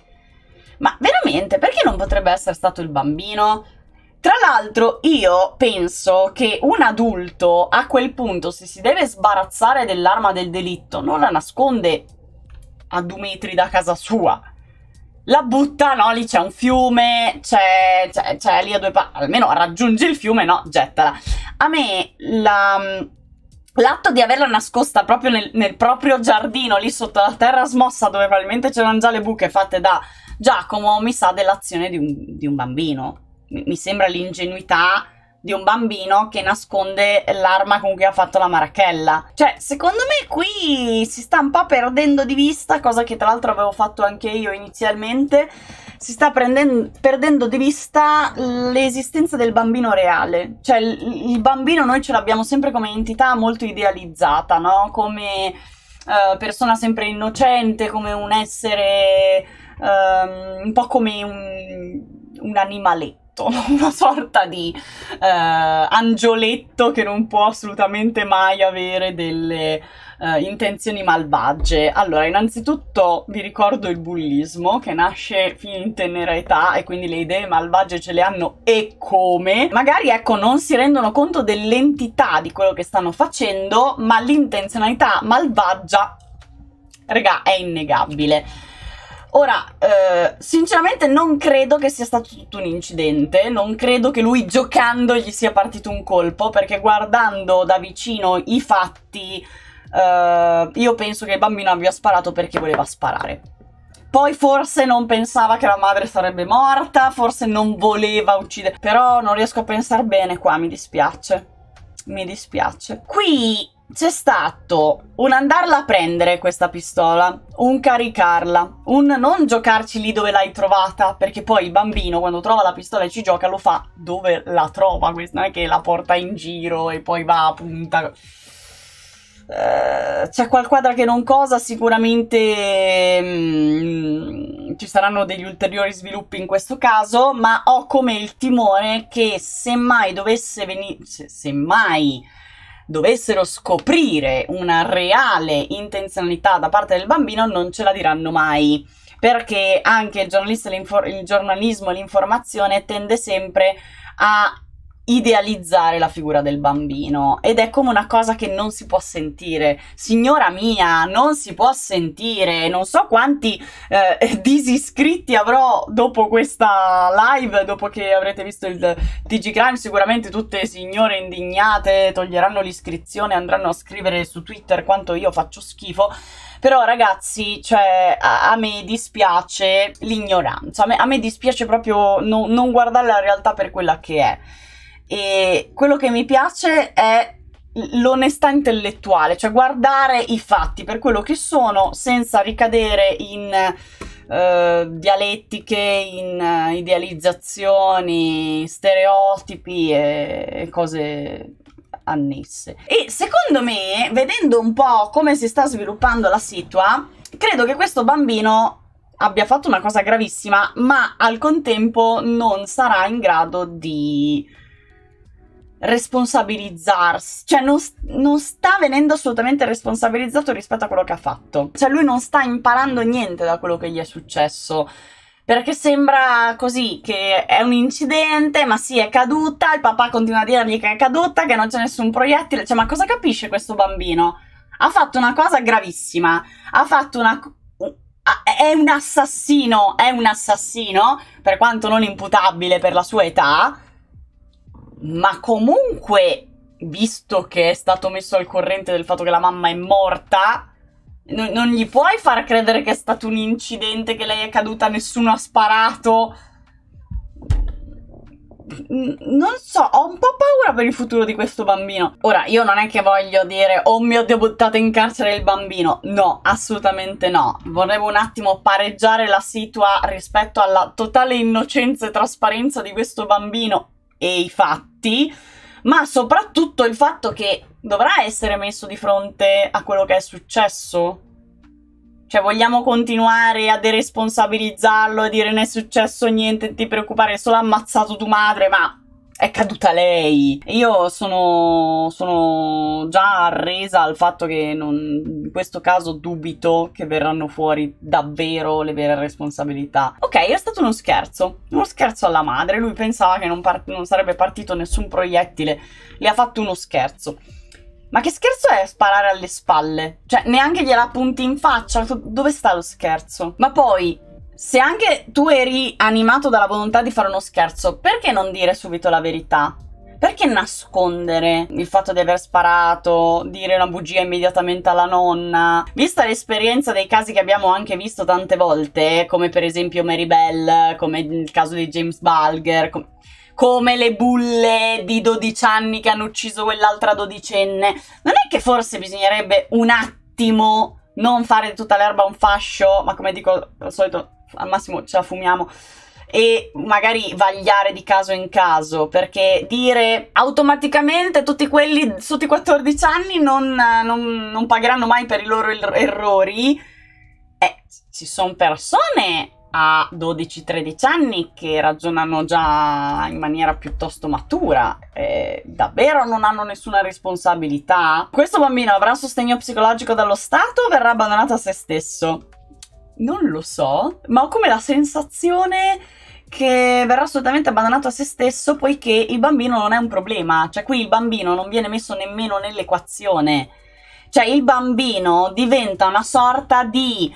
Ma veramente, perché non potrebbe essere stato il bambino? Tra l'altro io penso che un adulto a quel punto, se si deve sbarazzare dell'arma del delitto, non la nasconde a 2 metri da casa sua, la butta, no, lì c'è un fiume, c'è lì a 2 passi, almeno raggiunge il fiume, no, gettala. A me l'atto di averla nascosta proprio nel proprio giardino, lì sotto la terra smossa, dove probabilmente c'erano già le buche fatte da Giacomo, mi sa dell'azione di un bambino. Mi sembra l'ingenuità di un bambino che nasconde l'arma con cui ha fatto la marachella. Cioè, secondo me qui si sta un po' perdendo di vista, cosa che tra l'altro avevo fatto anche io inizialmente, si sta perdendo di vista l'esistenza del bambino reale. Cioè, il bambino noi ce l'abbiamo sempre come entità molto idealizzata, no? Come persona sempre innocente, come un essere un po' come un animaletto, una sorta di angioletto che non può assolutamente mai avere delle intenzioni malvagie. Allora, innanzitutto vi ricordo il bullismo, che nasce fin in tenera età e quindi le idee malvagie ce le hanno e come. Magari, ecco, non si rendono conto dell'entità di quello che stanno facendo, ma l'intenzionalità malvagia, regà, è innegabile. Ora, sinceramente non credo che sia stato tutto un incidente, non credo che lui giocando gli sia partito un colpo, perché guardando da vicino i fatti, io penso che il bambino abbia sparato perché voleva sparare. Poi forse non pensava che la madre sarebbe morta, forse non voleva uccidere, però non riesco a pensare bene qua, mi dispiace. Mi dispiace. Qui c'è stato un andarla a prendere questa pistola, un caricarla, un non giocarci lì dove l'hai trovata, perché poi il bambino quando trova la pistola e ci gioca lo fa dove la trova, non è che la porta in giro e poi va a punta. C'è qualquadra che non cosa, sicuramente ci saranno degli ulteriori sviluppi in questo caso, ma ho come il timore che semmai dovessero scoprire una reale intenzionalità da parte del bambino, non ce la diranno mai, perché anche il giornalismo e l'informazione tende sempre a idealizzare la figura del bambino, ed è come una cosa che non si può sentire, signora mia, non si può sentire. Non so quanti disiscritti avrò dopo questa live, dopo che avrete visto il TG Crime. Sicuramente tutte signore indignate toglieranno l'iscrizione, andranno a scrivere su Twitter quanto io faccio schifo. Però ragazzi, cioè, a me dispiace l'ignoranza, a me dispiace proprio non guardare la realtà per quella che è. e quello che mi piace è l'onestà intellettuale, cioè guardare i fatti per quello che sono senza ricadere in dialettiche, in idealizzazioni, stereotipi e cose annesse. E secondo me, vedendo un po' come si sta sviluppando la situa, credo che questo bambino abbia fatto una cosa gravissima, ma al contempo non sarà in grado di responsabilizzarsi, cioè non sta venendo assolutamente responsabilizzato rispetto a quello che ha fatto, cioè lui non sta imparando niente da quello che gli è successo, perché sembra così che è un incidente, ma sì, è caduta, il papà continua a dirgli che è caduta, che non c'è nessun proiettile, cioè ma cosa capisce questo bambino? Ha fatto una cosa gravissima, ha fatto è un assassino, per quanto non imputabile per la sua età, ma comunque, visto che è stato messo al corrente del fatto che la mamma è morta, non gli puoi far credere che è stato un incidente, che lei è caduta, nessuno ha sparato. Non so, ho un po' paura per il futuro di questo bambino. Ora, io non è che voglio dire, oh mio Dio, buttate in carcere il bambino. No, assolutamente no. Volevo un attimo pareggiare la situa rispetto alla totale innocenza e trasparenza di questo bambino e i fatti, ma soprattutto il fatto che dovrà essere messo di fronte a quello che è successo. Cioè, vogliamo continuare a deresponsabilizzarlo e dire non è successo niente, non ti preoccupare, è solo ammazzato tua madre, ma è caduta lei. Io sono già arresa al fatto che in questo caso dubito che verranno fuori davvero le vere responsabilità. Ok, è stato uno scherzo alla madre, lui pensava che non sarebbe partito nessun proiettile, le ha fatto uno scherzo. Ma che scherzo è sparare alle spalle? Cioè, neanche gliela punti in faccia, dove sta lo scherzo? Ma poi, se anche tu eri animato dalla volontà di fare uno scherzo, perché non dire subito la verità? Perché nascondere il fatto di aver sparato, dire una bugia immediatamente alla nonna? Vista l'esperienza dei casi che abbiamo anche visto tante volte, come per esempio Mary Bell, come il caso di James Bulger, come le bulle di 12 anni che hanno ucciso quell'altra dodicenne, non è che forse bisognerebbe un attimo non fare di tutta l'erba un fascio, ma come dico al solito, al massimo ce la fumiamo, e magari vagliare di caso in caso, perché dire automaticamente tutti quelli sotto i 14 anni non pagheranno mai per i loro errori, ci sono persone a 12-13 anni che ragionano già in maniera piuttosto matura, davvero non hanno nessuna responsabilità. Questo bambino avrà sostegno psicologico dallo Stato o verrà abbandonato a se stesso? Non lo so, ma ho come la sensazione che verrà assolutamente abbandonato a se stesso, poiché il bambino non è un problema, cioè qui il bambino non viene messo nemmeno nell'equazione, cioè il bambino diventa una sorta di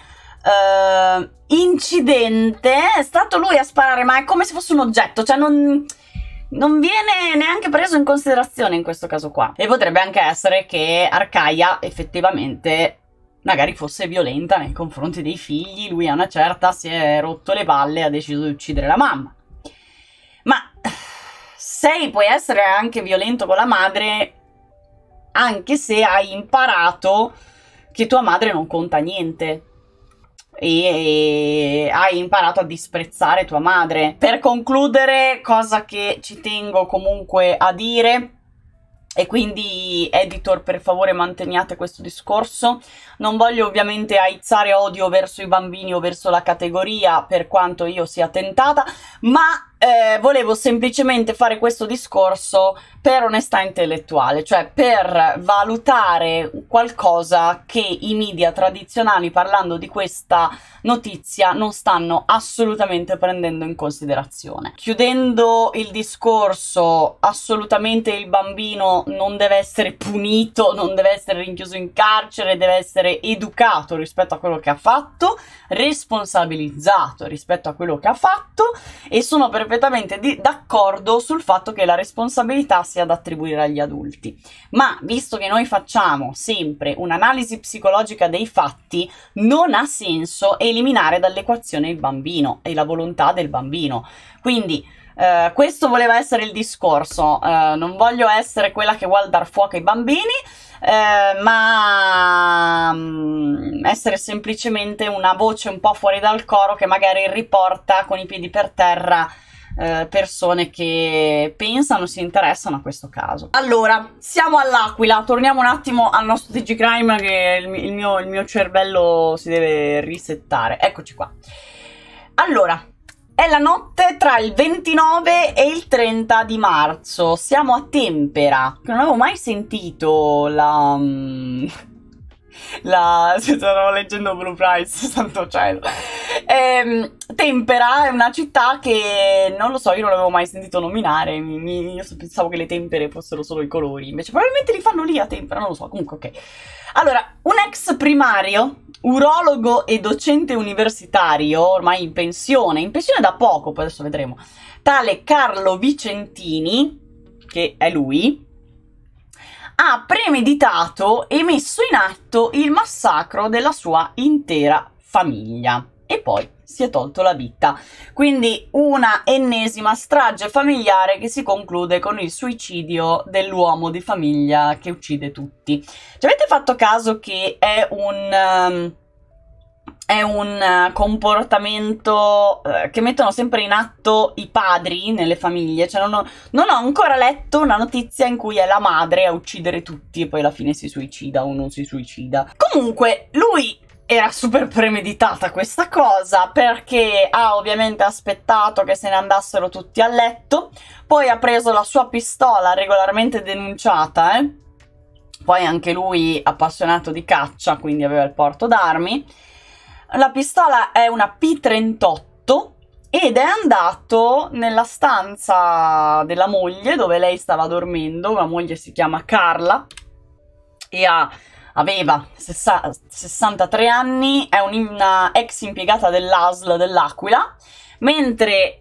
incidente, è stato lui a sparare, ma è come se fosse un oggetto, cioè non viene neanche preso in considerazione in questo caso qua. E potrebbe anche essere che Arcaia effettivamente magari fosse violenta nei confronti dei figli, lui a una certa si è rotto le palle e ha deciso di uccidere la mamma. Ma puoi essere anche violento con la madre anche se hai imparato che tua madre non conta niente e hai imparato a disprezzare tua madre. Per concludere, cosa che ci tengo comunque a dire, e quindi editor per favore manteniate questo discorso, non voglio ovviamente aizzare odio verso i bambini o verso la categoria, per quanto io sia tentata, ma volevo semplicemente fare questo discorso per onestà intellettuale, cioè per valutare qualcosa che i media tradizionali, parlando di questa notizia, non stanno assolutamente prendendo in considerazione. Chiudendo il discorso, assolutamente il bambino non deve essere punito, non deve essere rinchiuso in carcere, deve essere educato rispetto a quello che ha fatto, responsabilizzato rispetto a quello che ha fatto, e sono perfettamente d'accordo sul fatto che la responsabilità sia da attribuire agli adulti. Ma visto che noi facciamo sempre un'analisi psicologica dei fatti, non ha senso eliminare dall'equazione il bambino e la volontà del bambino. Quindi Questo voleva essere il discorso. Non voglio essere quella che vuole dar fuoco ai bambini, ma essere semplicemente una voce un po' fuori dal coro che magari riporta con i piedi per terra persone che pensano, si interessano a questo caso. Allora, siamo all'Aquila, torniamo un attimo al nostro TG Crime, che il mio cervello si deve risettare. Eccoci qua. Allora, è la notte tra il 29 e il 30 di marzo. Siamo a Tempera, che non avevo mai sentito stavo leggendo Blue Price, santo cielo. Tempera è una città che, non lo so, io non l'avevo mai sentito nominare. Io pensavo che le tempere fossero solo i colori, invece probabilmente li fanno lì a Tempera, non lo so. Comunque, ok. Allora, un ex primario, urologo e docente universitario, ormai in pensione da poco, poi adesso vedremo, tale Carlo Vicentini, che è lui, ha premeditato e messo in atto il massacro della sua intera famiglia e poi si è tolto la vita. Quindi una ennesima strage familiare che si conclude con il suicidio dell'uomo di famiglia che uccide tutti. Ci avete fatto caso che è un comportamento che mettono sempre in atto i padri nelle famiglie? Cioè non ho ancora letto una notizia in cui è la madre a uccidere tutti e poi alla fine si suicida o non si suicida. Comunque lui era super premeditata questa cosa, perché ha ovviamente aspettato che se ne andassero tutti a letto, poi ha preso la sua pistola regolarmente denunciata, poi anche lui appassionato di caccia, quindi aveva il porto d'armi. La pistola è una P38 ed è andato nella stanza della moglie dove lei stava dormendo. La moglie si chiama Carla e aveva 63 anni, è una ex impiegata dell'ASL dell'Aquila, mentre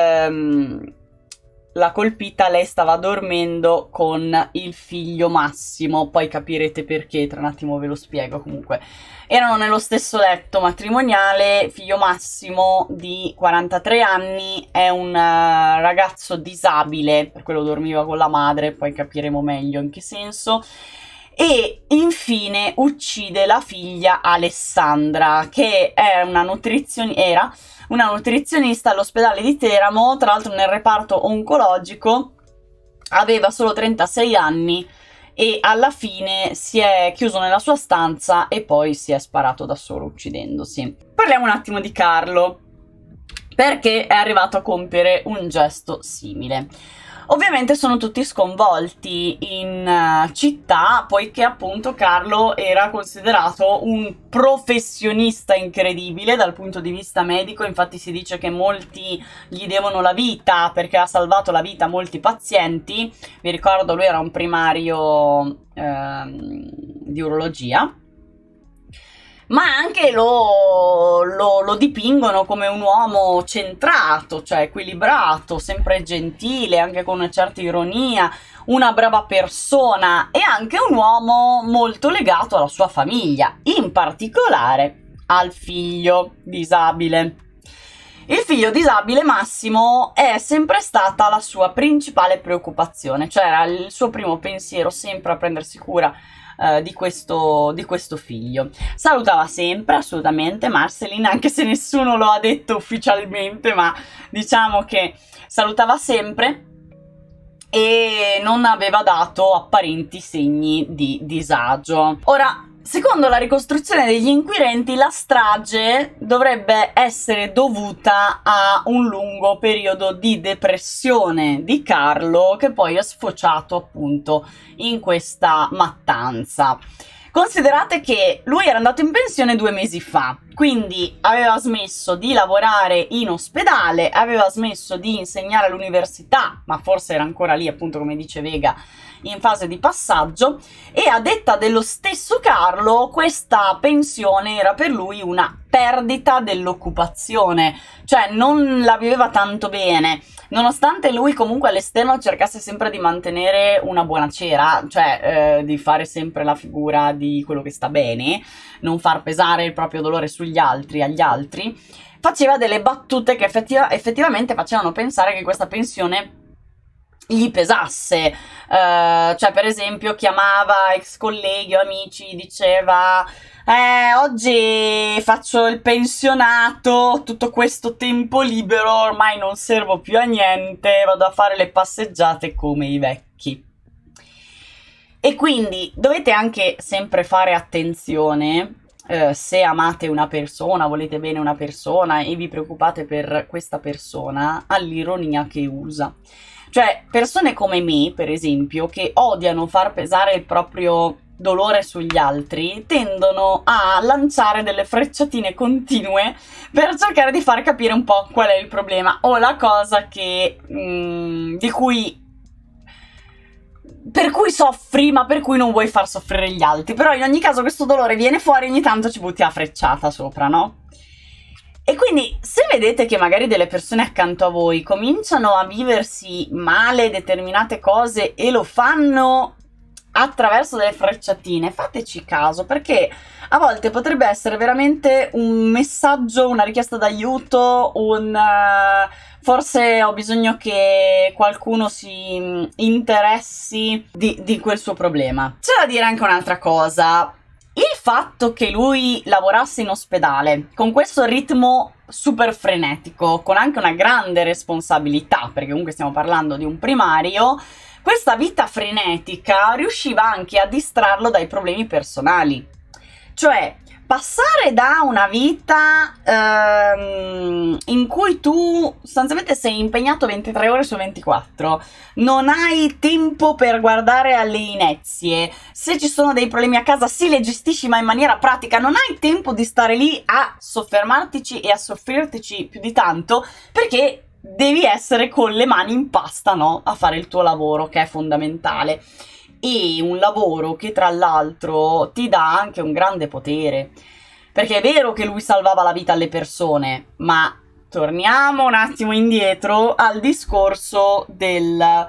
la colpita, lei stava dormendo con il figlio Massimo, poi capirete perché, tra un attimo ve lo spiego. Comunque erano nello stesso letto matrimoniale. Figlio Massimo di 43 anni è un ragazzo disabile, per quello dormiva con la madre, poi capiremo meglio in che senso. E infine uccide la figlia Alessandra, che è era una nutrizionista all'ospedale di Teramo, tra l'altro nel reparto oncologico. Aveva solo 36 anni e alla fine si è chiuso nella sua stanza e poi si è sparato da solo uccidendosi. Parliamo un attimo di Carlo, perché è arrivato a compiere un gesto simile. Ovviamente sono tutti sconvolti in città, poiché appunto Carlo era considerato un professionista incredibile dal punto di vista medico. Infatti si dice che molti gli devono la vita perché ha salvato la vita a molti pazienti. Vi ricordo, lui era un primario di urologia. Ma anche lo dipingono come un uomo centrato, cioè equilibrato, sempre gentile, anche con una certa ironia, una brava persona e anche un uomo molto legato alla sua famiglia, in particolare al figlio disabile. Il figlio disabile Massimo è sempre stata la sua principale preoccupazione, cioè era il suo primo pensiero sempre a prendersi cura di questo figlio. Salutava sempre, assolutamente, Marceline, anche se nessuno lo ha detto ufficialmente, ma diciamo che salutava sempre e non aveva dato apparenti segni di disagio. Ora, secondo la ricostruzione degli inquirenti, la strage dovrebbe essere dovuta a un lungo periodo di depressione di Carlo, che poi è sfociato appunto in questa mattanza. Considerate che lui era andato in pensione 2 mesi fa, quindi aveva smesso di lavorare in ospedale, aveva smesso di insegnare all'università, ma forse era ancora lì, appunto, come dice Vega, in fase di passaggio, e a detta dello stesso Carlo questa pensione era per lui una perdita dell'occupazione, cioè non la viveva tanto bene, nonostante lui comunque all'esterno cercasse sempre di mantenere una buona cera, cioè di fare sempre la figura di quello che sta bene, non far pesare il proprio dolore agli altri. faceva delle battute che effettivamente facevano pensare che questa pensione gli pesasse, cioè per esempio chiamava ex colleghi o amici, diceva oggi faccio il pensionato, tutto questo tempo libero ormai non servo più a niente, vado a fare le passeggiate come i vecchi. E quindi dovete anche sempre fare attenzione, se amate una persona, volete bene una persona e vi preoccupate per questa persona, all'ironia che usa. Cioè, persone come me, per esempio, che odiano far pesare il proprio dolore sugli altri, tendono a lanciare delle frecciatine continue per cercare di far capire un po' qual è il problema o la cosa per cui soffri, ma per cui non vuoi far soffrire gli altri. Però in ogni caso questo dolore viene fuori e ogni tanto ci butti la frecciata sopra, no? E quindi se vedete che magari delle persone accanto a voi cominciano a viversi male determinate cose e lo fanno attraverso delle frecciatine, fateci caso, perché a volte potrebbe essere veramente un messaggio, una richiesta d'aiuto, forse ho bisogno che qualcuno si interessi di quel suo problema. C'è da dire anche un'altra cosa. Il fatto che lui lavorasse in ospedale con questo ritmo super frenetico, con anche una grande responsabilità, perché comunque stiamo parlando di un primario, questa vita frenetica riusciva anche a distrarlo dai problemi personali. Cioè, passare da una vita in cui tu sostanzialmente sei impegnato 23 ore su 24, non hai tempo per guardare alle inezie, se ci sono dei problemi a casa sì le gestisci ma in maniera pratica, non hai tempo di stare lì a soffermartici e a soffrirtici più di tanto, perché devi essere con le mani in pasta, no? A fare il tuo lavoro, che è fondamentale. E un lavoro che tra l'altro ti dà anche un grande potere, perché è vero che lui salvava la vita alle persone, ma torniamo un attimo indietro al discorso del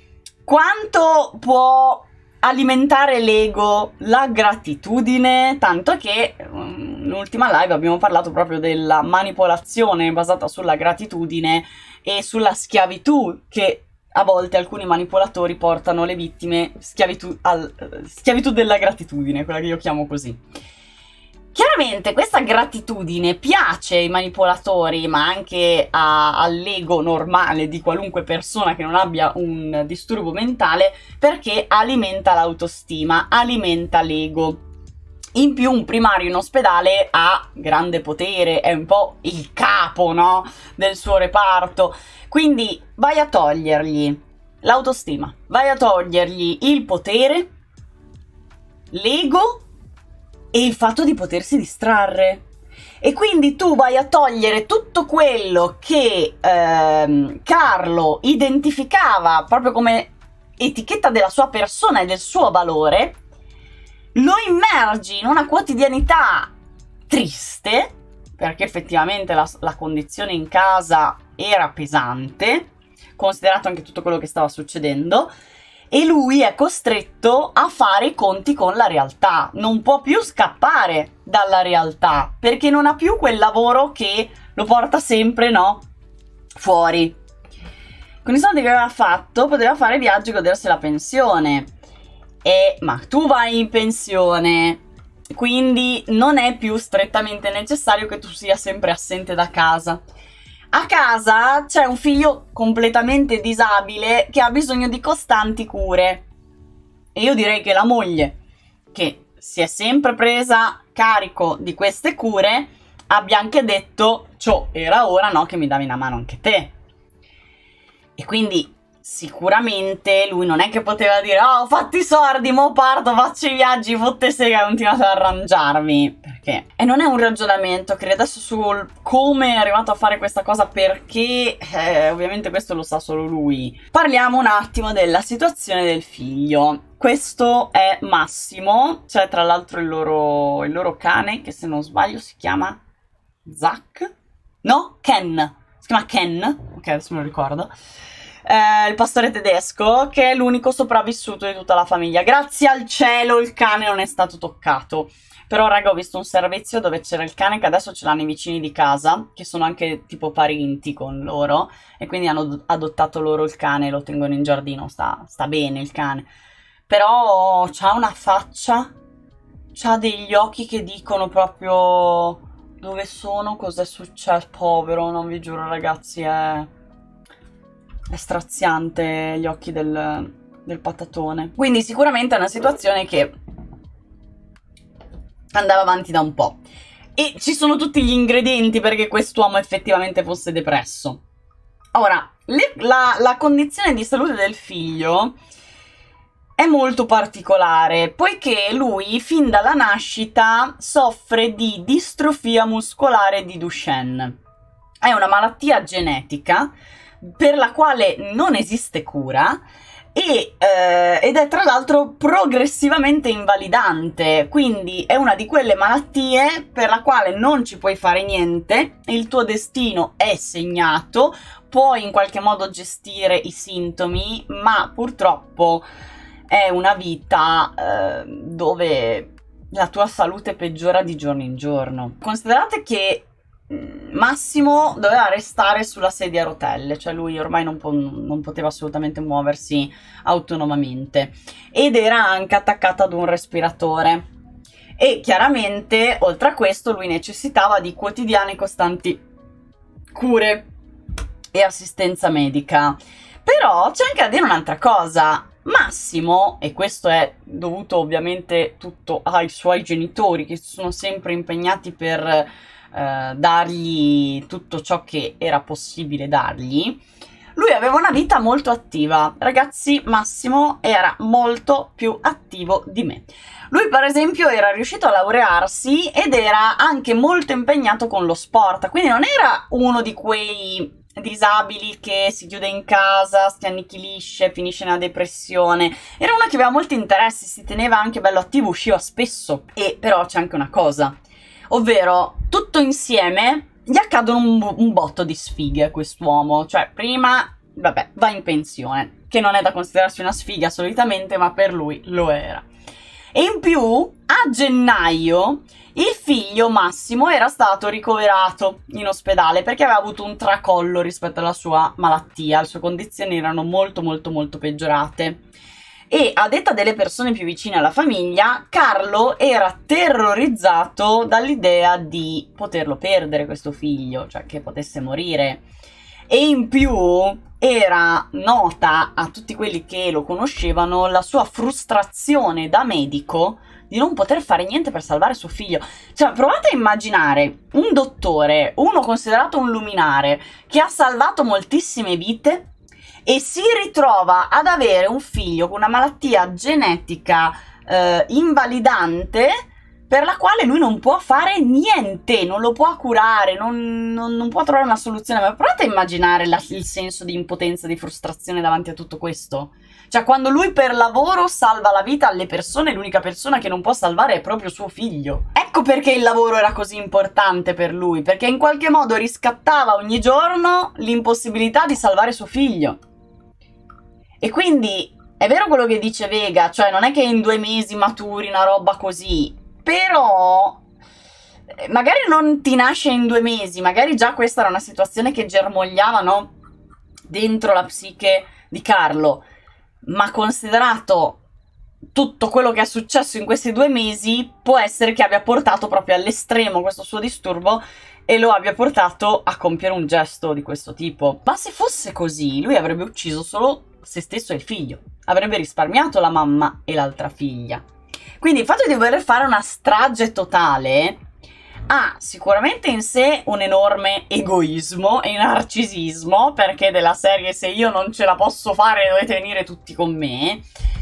quanto può alimentare l'ego la gratitudine, tanto che nell'ultima live abbiamo parlato proprio della manipolazione basata sulla gratitudine e sulla schiavitù che a volte alcuni manipolatori portano le vittime, schiavitù della gratitudine, quella che io chiamo così. Chiaramente questa gratitudine piace ai manipolatori, ma anche all'ego normale di qualunque persona che non abbia un disturbo mentale, perché alimenta l'autostima, alimenta l'ego. In più un primario in ospedale ha grande potere, è un po' il capo, no? Del suo reparto. Quindi vai a togliergli l'autostima, vai a togliergli il potere, l'ego e il fatto di potersi distrarre. E quindi tu vai a togliere tutto quello che Carlo identificava proprio come etichetta della sua persona e del suo valore, lo immergi in una quotidianità triste, perché effettivamente la condizione in casa era pesante, considerato anche tutto quello che stava succedendo, e lui è costretto a fare i conti con la realtà, non può più scappare dalla realtà, perché non ha più quel lavoro che lo porta sempre, no, fuori. Con i soldi che aveva fatto poteva fare viaggi e godersi la pensione, ma tu vai in pensione, quindi non è più strettamente necessario che tu sia sempre assente da casa. A casa c'è un figlio completamente disabile che ha bisogno di costanti cure. E io direi che la moglie, che si è sempre presa carico di queste cure, abbia anche detto: ciò era ora, no, che mi davi una mano anche te. E quindi sicuramente lui non è che poteva dire: oh, ho fatto i sordi, mo parto, faccio i viaggi, fotte sega, continuate ad arrangiarmi, perché? E non è un ragionamento, credo, adesso sul come è arrivato a fare questa cosa, perché ovviamente questo lo sa solo lui. Parliamo un attimo della situazione del figlio. Questo è Massimo, c'è tra l'altro il loro cane, che se non sbaglio si chiama Zack? No? Ken. Si chiama Ken, ok, adesso me lo ricordo. Il pastore tedesco, che è l'unico sopravvissuto di tutta la famiglia. Grazie al cielo il cane non è stato toccato, Però raga, ho visto un servizio dove c'era il cane che adesso ce l'hanno i vicini di casa, che sono anche tipo parenti con loro, e quindi hanno adottato loro il cane e lo tengono in giardino. Sta bene il cane, però c'ha una faccia, c'ha degli occhi che dicono proprio dove sono, cos'è successo, povero, non vi giuro ragazzi, è straziante gli occhi del patatone. Quindi sicuramente è una situazione che andava avanti da un po'. E ci sono tutti gli ingredienti perché quest'uomo effettivamente fosse depresso. Ora, la condizione di salute del figlio è molto particolare, poiché lui fin dalla nascita soffre di distrofia muscolare di Duchenne. È una malattia genetica per la quale non esiste cura ed è tra l'altro progressivamente invalidante, quindi è una di quelle malattie per la quale non ci puoi fare niente, il tuo destino è segnato, puoi in qualche modo gestire i sintomi, ma purtroppo è una vita dove la tua salute peggiora di giorno in giorno. Considerate che Massimo doveva restare sulla sedia a rotelle, cioè lui ormai non poteva assolutamente muoversi autonomamente ed era anche attaccato ad un respiratore e chiaramente oltre a questo lui necessitava di quotidiane costanti cure e assistenza medica. Però c'è anche da dire un'altra cosa: Massimo, e questo è dovuto ovviamente tutto ai suoi genitori che si sono sempre impegnati per dargli tutto ciò che era possibile dargli, lui aveva una vita molto attiva. Ragazzi, Massimo era molto più attivo di me. Lui per esempio era riuscito a laurearsi ed era anche molto impegnato con lo sport, quindi non era uno di quei disabili che si chiude in casa, si annichilisce, finisce nella depressione. Era uno che aveva molti interessi, si teneva anche bello attivo, usciva spesso. E però c'è anche una cosa, ovvero tutto insieme gli accadono un botto di sfighe a quest'uomo. Cioè prima, vabbè, va in pensione, che non è da considerarsi una sfiga solitamente, ma per lui lo era. E in più, a gennaio, il figlio Massimo era stato ricoverato in ospedale perché aveva avuto un tracollo rispetto alla sua malattia. Le sue condizioni erano molto peggiorate. E a detta delle persone più vicine alla famiglia, Carlo era terrorizzato dall'idea di poterlo perdere questo figlio, cioè che potesse morire. E in più era nota a tutti quelli che lo conoscevano la sua frustrazione da medico di non poter fare niente per salvare suo figlio. Cioè, provate a immaginare un dottore, uno considerato un luminare, che ha salvato moltissime vite e si ritrova ad avere un figlio con una malattia genetica invalidante per la quale lui non può fare niente, non lo può curare, non può trovare una soluzione. Ma provate a immaginare il senso di impotenza, di frustrazione davanti a tutto questo. Cioè, quando lui per lavoro salva la vita alle persone, l'unica persona che non può salvare è proprio suo figlio. Ecco perché il lavoro era così importante per lui, perché in qualche modo riscattava ogni giorno l'impossibilità di salvare suo figlio. E quindi è vero quello che dice Vega, cioè non è che in 2 mesi maturi una roba così, però magari non ti nasce in 2 mesi, magari già questa era una situazione che germogliava, no? Dentro la psiche di Carlo, ma considerato tutto quello che è successo in questi 2 mesi, può essere che abbia portato proprio all'estremo questo suo disturbo e lo abbia portato a compiere un gesto di questo tipo. Ma se fosse così, lui avrebbe ucciso solo se stesso e il figlio, avrebbe risparmiato la mamma e l'altra figlia. Quindi il fatto di voler fare una strage totale ha sicuramente in sé un enorme egoismo e narcisismo, perché della serie se io non ce la posso fare dovete venire tutti con me.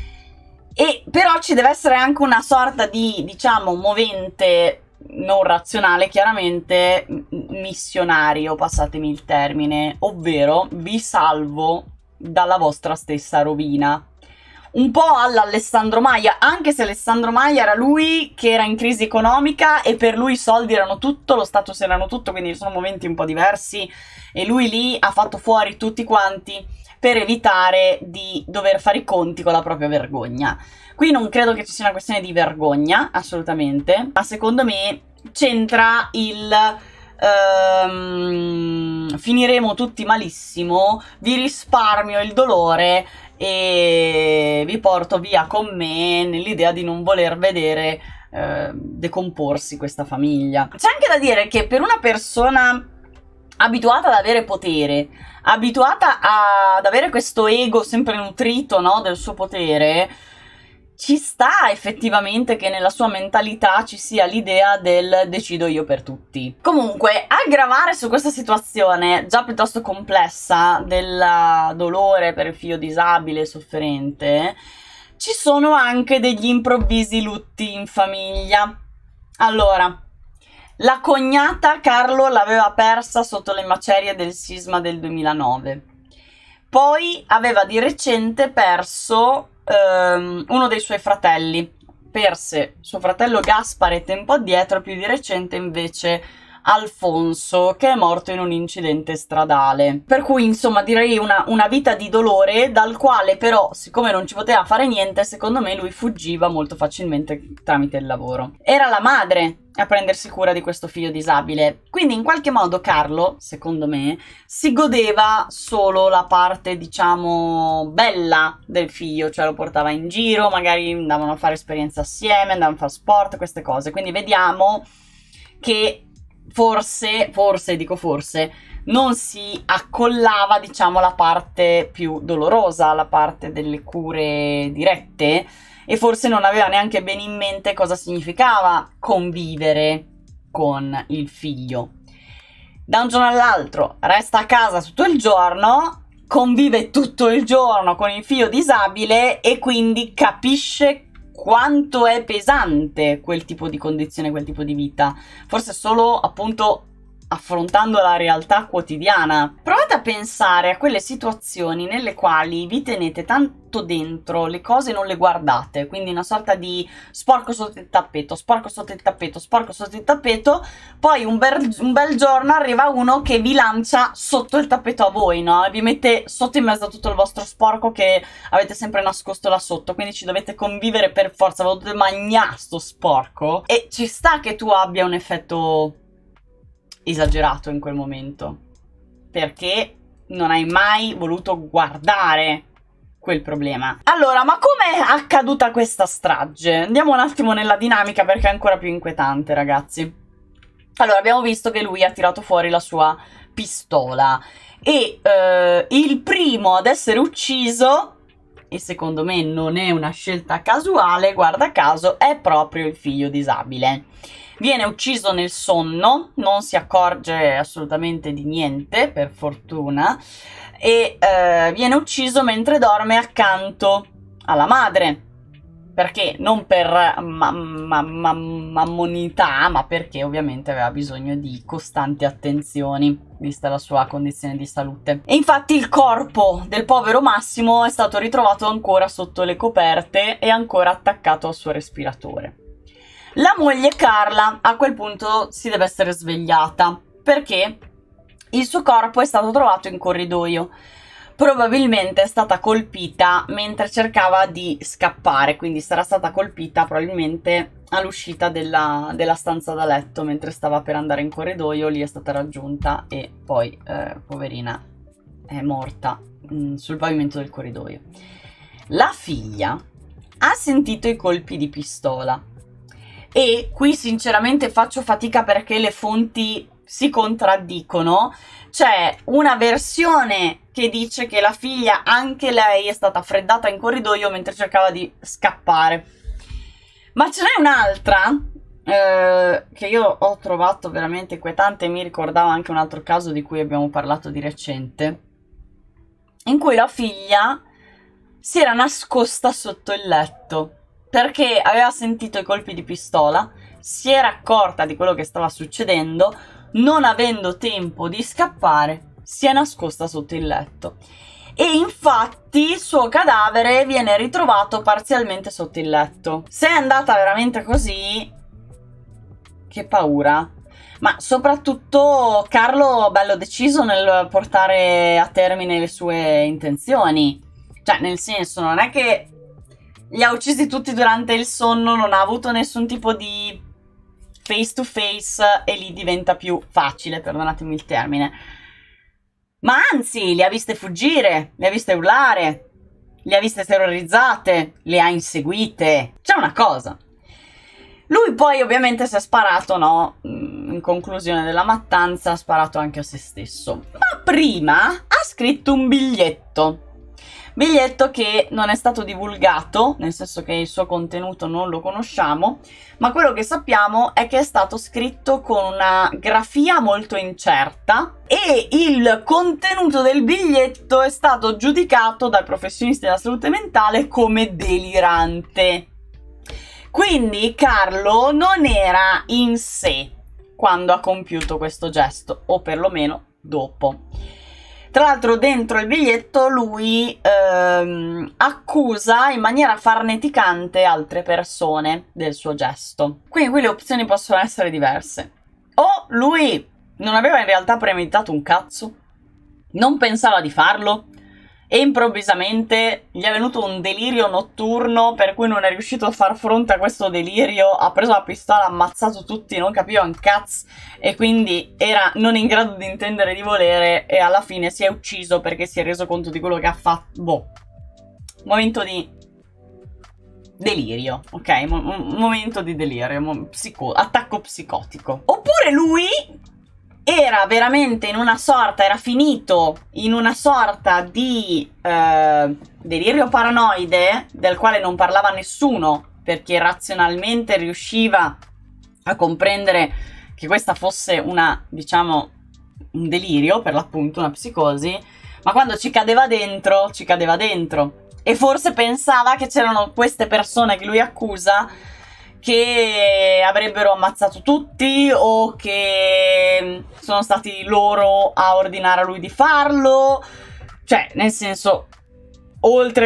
E però ci deve essere anche una sorta di, diciamo, movente non razionale, chiaramente missionario, passatemi il termine, ovvero vi salvo dalla vostra stessa rovina. un po' all'Alessandro Maia, anche se Alessandro Maia era lui che era in crisi economica e per lui i soldi erano tutto, lo status erano tutto, quindi sono momenti un po' diversi e lui lì ha fatto fuori tutti quanti per evitare di dover fare i conti con la propria vergogna. Qui non credo che ci sia una questione di vergogna, assolutamente, ma secondo me c'entra il finiremo tutti malissimo, vi risparmio il dolore e vi porto via con me nell'idea di non voler vedere decomporsi questa famiglia. C'è anche da dire che per una persona abituata ad avere potere, abituata ad avere questo ego sempre nutrito, no, del suo potere, ci sta effettivamente che nella sua mentalità ci sia l'idea del decido io per tutti. Comunque, a gravare su questa situazione già piuttosto complessa del dolore per il figlio disabile e sofferente, ci sono anche degli improvvisi lutti in famiglia. Allora, la cognata Carlo l'aveva persa sotto le macerie del sisma del 2009. Poi aveva di recente perso uno dei suoi fratelli. Perse suo fratello Gaspare tempo addietro, più di recente invece Alfonso, che è morto in un incidente stradale. Per cui, insomma, direi una vita di dolore, dal quale però, siccome non ci poteva fare niente, secondo me lui fuggiva molto facilmente tramite il lavoro. Era la madre a prendersi cura di questo figlio disabile, quindi in qualche modo Carlo, secondo me, si godeva solo la parte, diciamo, bella del figlio, cioè lo portava in giro, magari andavano a fare esperienze assieme, andavano a fare sport, queste cose. Quindi vediamo che forse, dico forse, non si accollava, diciamo, la parte più dolorosa, la parte delle cure dirette, e forse non aveva neanche bene in mente cosa significava convivere con il figlio. Da un giorno all'altro resta a casa tutto il giorno, convive tutto il giorno con il figlio disabile e quindi capisce quanto è pesante quel tipo di condizione, quel tipo di vita. Forse solo appunto affrontando la realtà quotidiana. Provate a pensare a quelle situazioni nelle quali vi tenete tanto dentro, le cose non le guardate, quindi una sorta di sporco sotto il tappeto, sporco sotto il tappeto, sporco sotto il tappeto, poi un bel giorno arriva uno che vi lancia sotto il tappeto a voi, no? E vi mette sotto in mezzo a tutto il vostro sporco che avete sempre nascosto là sotto, quindi ci dovete convivere per forza, lo dovete mangiare sto sporco, e ci sta che tu abbia un effetto esagerato in quel momento, perché non hai mai voluto guardare quel problema. Allora, ma come è accaduta questa strage? Andiamo un attimo nella dinamica perché è ancora più inquietante, ragazzi. Allora, abbiamo visto che lui ha tirato fuori la sua pistola e il primo ad essere ucciso, e secondo me non è una scelta casuale, guarda caso, è proprio il figlio disabile. Viene ucciso nel sonno, non si accorge assolutamente di niente, per fortuna, e viene ucciso mentre dorme accanto alla madre. Perché? Non per mammonità, ma perché ovviamente aveva bisogno di costanti attenzioni, vista la sua condizione di salute. E infatti il corpo del povero Massimo è stato ritrovato ancora sotto le coperte e ancora attaccato al suo respiratore. La moglie Carla a quel punto si deve essere svegliata perché il suo corpo è stato trovato in corridoio. Probabilmente è stata colpita mentre cercava di scappare, quindi sarà stata colpita probabilmente all'uscita della stanza da letto mentre stava per andare in corridoio. Lì è stata raggiunta e poi, poverina, è morta sul pavimento del corridoio. La figlia ha sentito i colpi di pistola. E qui sinceramente faccio fatica perché le fonti si contraddicono. C'è una versione che dice che la figlia, anche lei, è stata freddata in corridoio mentre cercava di scappare. Ma ce n'è un'altra che io ho trovato veramente inquietante e mi ricordava anche un altro caso di cui abbiamo parlato di recente, in cui la figlia si era nascosta sotto il letto perché aveva sentito i colpi di pistola, si era accorta di quello che stava succedendo, non avendo tempo di scappare, si è nascosta sotto il letto. e infatti il suo cadavere viene ritrovato parzialmente sotto il letto. Se è andata veramente così, che paura. Ma soprattutto Carlo bello deciso nel portare a termine le sue intenzioni. Cioè, nel senso, non è che li ha uccisi tutti durante il sonno, non ha avuto nessun tipo di face to face e lì diventa più facile, perdonatemi il termine. Ma anzi, le ha viste fuggire, le ha viste urlare, le ha viste terrorizzate, le ha inseguite. C'è una cosa. Lui poi ovviamente si è sparato, no? In conclusione della mattanza ha sparato anche a se stesso. Ma prima ha scritto un biglietto. Biglietto che non è stato divulgato, nel senso che il suo contenuto non lo conosciamo, ma quello che sappiamo è che è stato scritto con una grafia molto incerta e il contenuto del biglietto è stato giudicato dai professionisti della salute mentale come delirante. Quindi Carlo non era in sé quando ha compiuto questo gesto, o perlomeno dopo. Tra l'altro dentro il biglietto lui accusa in maniera farneticante altre persone del suo gesto. Quindi qui le opzioni possono essere diverse. O lui non aveva in realtà premeditato un cazzo, non pensava di farlo, e improvvisamente gli è venuto un delirio notturno per cui non è riuscito a far fronte a questo delirio, ha preso la pistola, ha ammazzato tutti, non capiva un cazzo e quindi era non in grado di intendere di volere e alla fine si è ucciso perché si è reso conto di quello che ha fatto. Boh, momento di delirio, ok? Momento di delirio, attacco psicotico. Oppure lui era veramente in una sorta, era finito in una sorta di delirio paranoide del quale non parlava nessuno perché razionalmente riusciva a comprendere che questa fosse una, diciamo, un delirio, per l'appunto una psicosi, ma quando ci cadeva dentro e forse pensava che c'erano queste persone che lui accusa che avrebbero ammazzato tutti o che sono stati loro a ordinare a lui di farlo, cioè nel senso oltre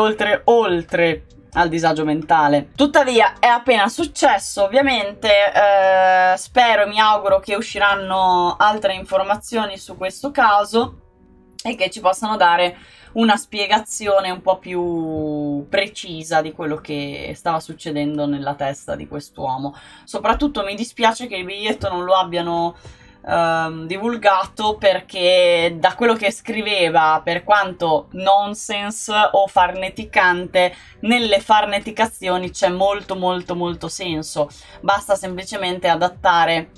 al disagio mentale. Tuttavia è appena successo, ovviamente spero e mi auguro che usciranno altre informazioni su questo caso e che ci possano dare una spiegazione un po' più precisa di quello che stava succedendo nella testa di quest'uomo. Soprattutto mi dispiace che il biglietto non lo abbiano divulgato, perché da quello che scriveva, per quanto nonsense o farneticante, nelle farneticazioni c'è molto senso. Basta semplicemente adattare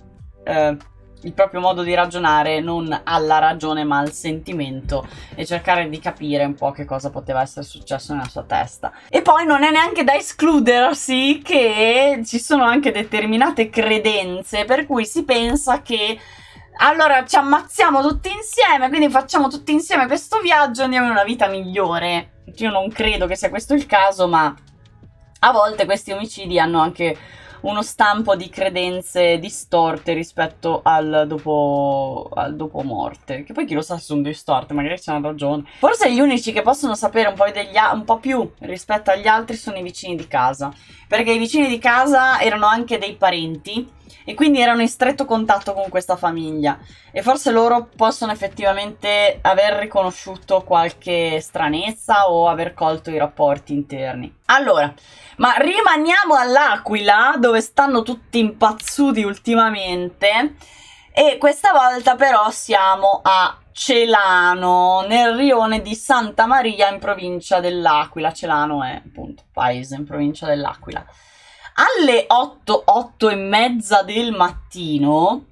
il proprio modo di ragionare non alla ragione ma al sentimento e cercare di capire un po' che cosa poteva essere successo nella sua testa. E poi non è neanche da escludersi che ci sono anche determinate credenze per cui si pensa che allora ci ammazziamo tutti insieme, quindi facciamo tutti insieme questo viaggio e andiamo in una vita migliore. Io non credo che sia questo il caso, ma a volte questi omicidi hanno anche uno stampo di credenze distorte rispetto al dopo morte, che poi chi lo sa se sono distorte, magari c'è una ragione. Forse gli unici che possono sapere un po' più rispetto agli altri sono i vicini di casa, perché i vicini di casa erano anche dei parenti e quindi erano in stretto contatto con questa famiglia e forse loro possono effettivamente aver riconosciuto qualche stranezza o aver colto i rapporti interni. Allora, ma rimaniamo all'Aquila, dove stanno tutti impazzuti ultimamente, e questa volta però siamo a Celano, nel rione di Santa Maria in provincia dell'Aquila. Celano è appunto paese in provincia dell'Aquila. Alle 8 e mezza del mattino,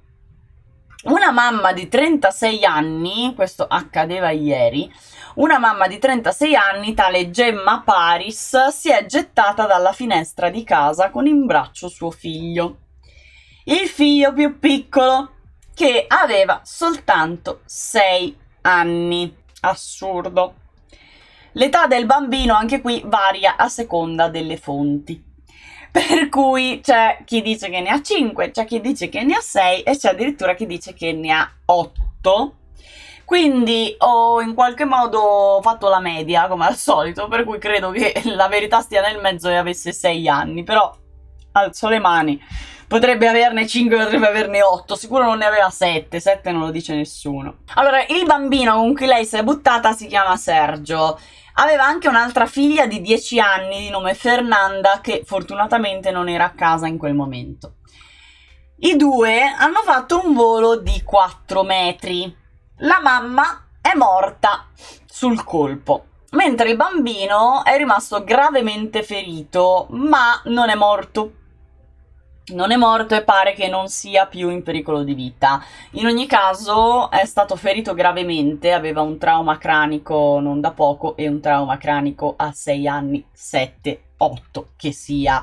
una mamma di 36 anni, questo accadeva ieri, una mamma di 36 anni, tale Gemma Paris, si è gettata dalla finestra di casa con in braccio suo figlio. Il figlio più piccolo, che aveva soltanto 6 anni. Assurdo. L'età del bambino anche qui varia a seconda delle fonti. Per cui c'è chi dice che ne ha 5, c'è chi dice che ne ha 6 e c'è addirittura chi dice che ne ha 8. Quindi ho in qualche modo fatto la media, come al solito, per cui credo che la verità stia nel mezzo e avesse 6 anni, però alzo le mani. Potrebbe averne 5, potrebbe averne 8, sicuro non ne aveva 7, 7 non lo dice nessuno. Allora, il bambino con cui lei si è buttata si chiama Sergio. Aveva anche un'altra figlia di 10 anni di nome Fernanda che fortunatamente non era a casa in quel momento. I due hanno fatto un volo di 4 metri. La mamma è morta sul colpo, mentre il bambino è rimasto gravemente ferito, ma non è morto. Non è morto e pare che non sia più in pericolo di vita. In ogni caso è stato ferito gravemente, aveva un trauma cranico non da poco e un trauma cranico a 6 anni, 7, 8 che sia.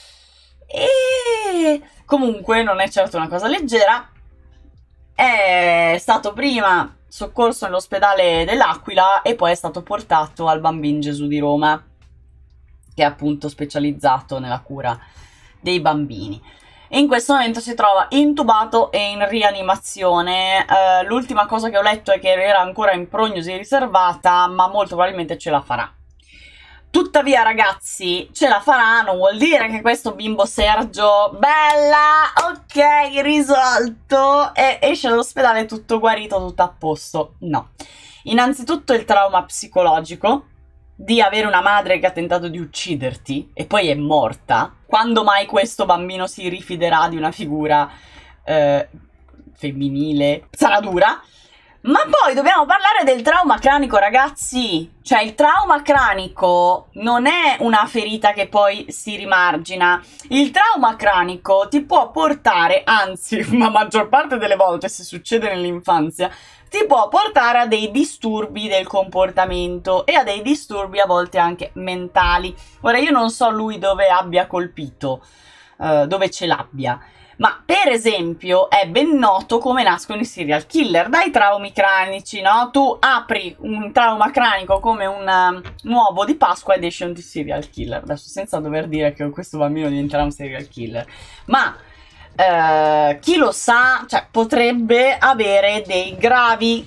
E comunque non è certo una cosa leggera. È stato prima soccorso nell'ospedale dell'Aquila e poi è stato portato al Bambin Gesù di Roma, che è appunto specializzato nella cura dei bambini. E in questo momento si trova intubato e in rianimazione. L'ultima cosa che ho letto è che era ancora in prognosi riservata, ma molto probabilmente ce la farà. Tuttavia, ragazzi, ce la farà non vuol dire che questo bimbo Sergio, bella, ok, risolto, e esce dall'ospedale tutto guarito, tutto a posto. No. Innanzitutto il trauma psicologico di avere una madre che ha tentato di ucciderti e poi è morta. Quando mai questo bambino si rifiderà di una figura femminile? Sarà dura. Ma poi dobbiamo parlare del trauma cranico, ragazzi. Cioè, il trauma cranico non è una ferita che poi si rimargina. Il trauma cranico ti può portare, anzi, la maggior parte delle volte, se succede nell'infanzia, ti può portare a dei disturbi del comportamento e a dei disturbi a volte anche mentali. Ora, io non so lui dove abbia colpito, dove ce l'abbia. Ma per esempio è ben noto come nascono i serial killer, dai traumi cranici, no? Tu apri un trauma cranico come un uovo di Pasqua ed esce un serial killer. Adesso senza dover dire che questo bambino diventerà un serial killer, ma chi lo sa, cioè potrebbe avere dei gravi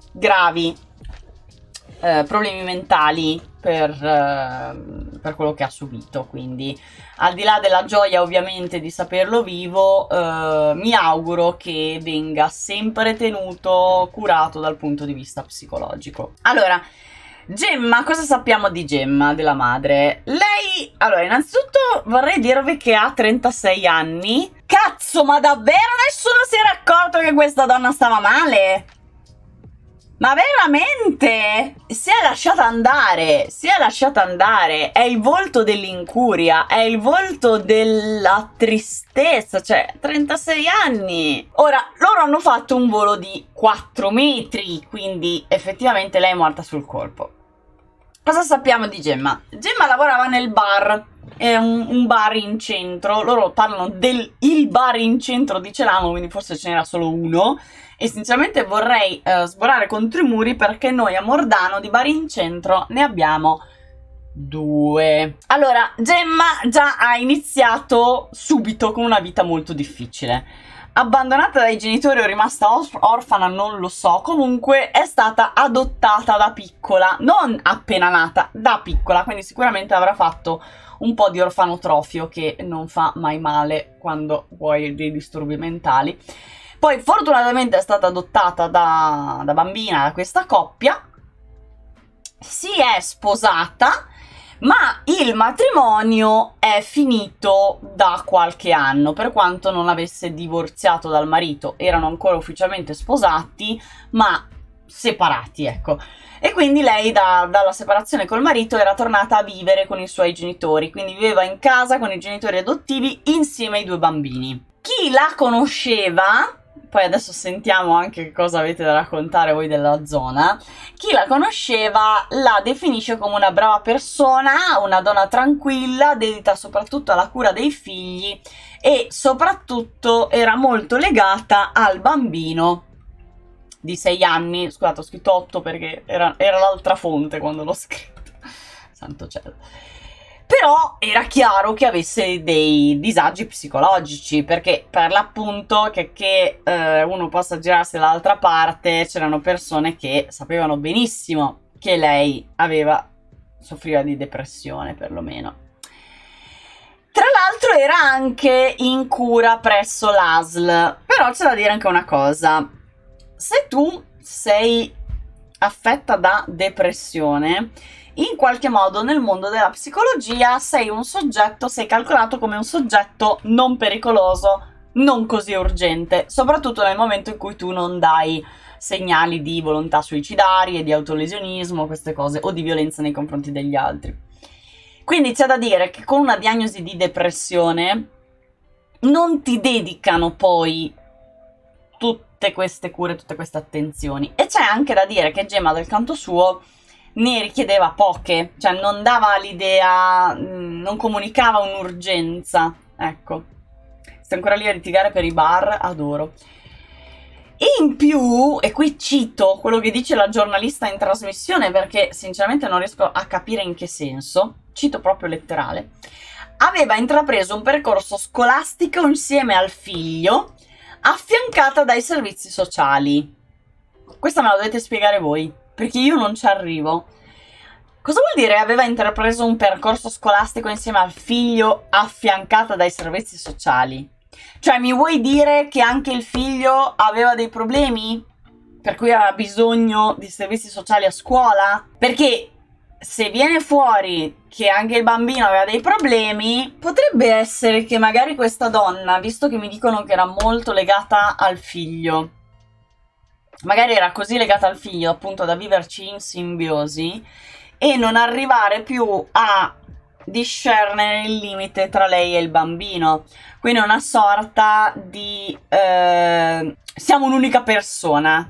problemi mentali per quello che ha subito. Quindi, al di là della gioia ovviamente di saperlo vivo, mi auguro che venga sempre tenuto curato dal punto di vista psicologico. Allora, Gemma, cosa sappiamo di Gemma, della madre? Lei, allora, innanzitutto vorrei dirvi che ha 36 anni. Cazzo, ma davvero nessuno si era accorto che questa donna stava male? Ma veramente? Si è lasciata andare, è il volto dell'incuria, è il volto della tristezza, cioè 36 anni. Ora, loro hanno fatto un volo di 4 metri, quindi effettivamente lei è morta sul colpo. Cosa sappiamo di Gemma? Gemma lavorava nel bar, è un bar in centro, loro parlano del bar in centro di Celano, quindi forse ce n'era solo uno. E sinceramente vorrei sborare contro i muri perché noi a Mordano di bar in centro ne abbiamo 2. Allora, Gemma già ha iniziato subito con una vita molto difficile. Abbandonata dai genitori o rimasta orfana non lo so, comunque è stata adottata da piccola, non appena nata, da piccola, quindi sicuramente avrà fatto un po' di orfanotrofio che non fa mai male quando vuoi dei disturbi mentali. Poi fortunatamente è stata adottata da bambina da questa coppia, si è sposata, ma il matrimonio è finito da qualche anno, per quanto non avesse divorziato dal marito, erano ancora ufficialmente sposati, ma separati, ecco. E quindi lei dalla separazione col marito era tornata a vivere con i suoi genitori, quindi viveva in casa con i genitori adottivi insieme ai 2 bambini. Chi la conosceva, poi adesso sentiamo anche che cosa avete da raccontare voi della zona, chi la conosceva la definisce come una brava persona, una donna tranquilla, dedita soprattutto alla cura dei figli e soprattutto era molto legata al bambino di 6 anni, scusate ho scritto 8 perché era l'altra fonte quando l'ho scritto, santo cielo. Però era chiaro che avesse dei disagi psicologici, perché per l'appunto che uno possa girarsi dall'altra parte, c'erano persone che sapevano benissimo che lei soffriva di depressione, perlomeno. Tra l'altro era anche in cura presso l'ASL, però c'è da dire anche una cosa: se tu sei affetta da depressione, in qualche modo nel mondo della psicologia sei calcolato come un soggetto non pericoloso, non così urgente, soprattutto nel momento in cui tu non dai segnali di volontà suicidarie, di autolesionismo, queste cose, o di violenza nei confronti degli altri. Quindi c'è da dire che con una diagnosi di depressione non ti dedicano poi tutte queste cure, tutte queste attenzioni. E c'è anche da dire che Gemma, dal canto suo, ne richiedeva poche, cioè non dava l'idea, non comunicava un'urgenza, ecco. Sto ancora lì a litigare per i bar, adoro. In più, e qui cito quello che dice la giornalista in trasmissione perché sinceramente non riesco a capire in che senso, cito proprio letterale: aveva intrapreso un percorso scolastico insieme al figlio, affiancata dai servizi sociali. Questa me la dovete spiegare voi, perché io non ci arrivo. Cosa vuol dire aveva intrapreso un percorso scolastico insieme al figlio, affiancata dai servizi sociali? Cioè, mi vuoi dire che anche il figlio aveva dei problemi? Per cui aveva bisogno di servizi sociali a scuola? Perché se viene fuori che anche il bambino aveva dei problemi, potrebbe essere che magari questa donna, visto che mi dicono che era molto legata al figlio, magari era così legata al figlio appunto da viverci in simbiosi e non arrivare più a discernere il limite tra lei e il bambino. Quindi una sorta di siamo un'unica persona.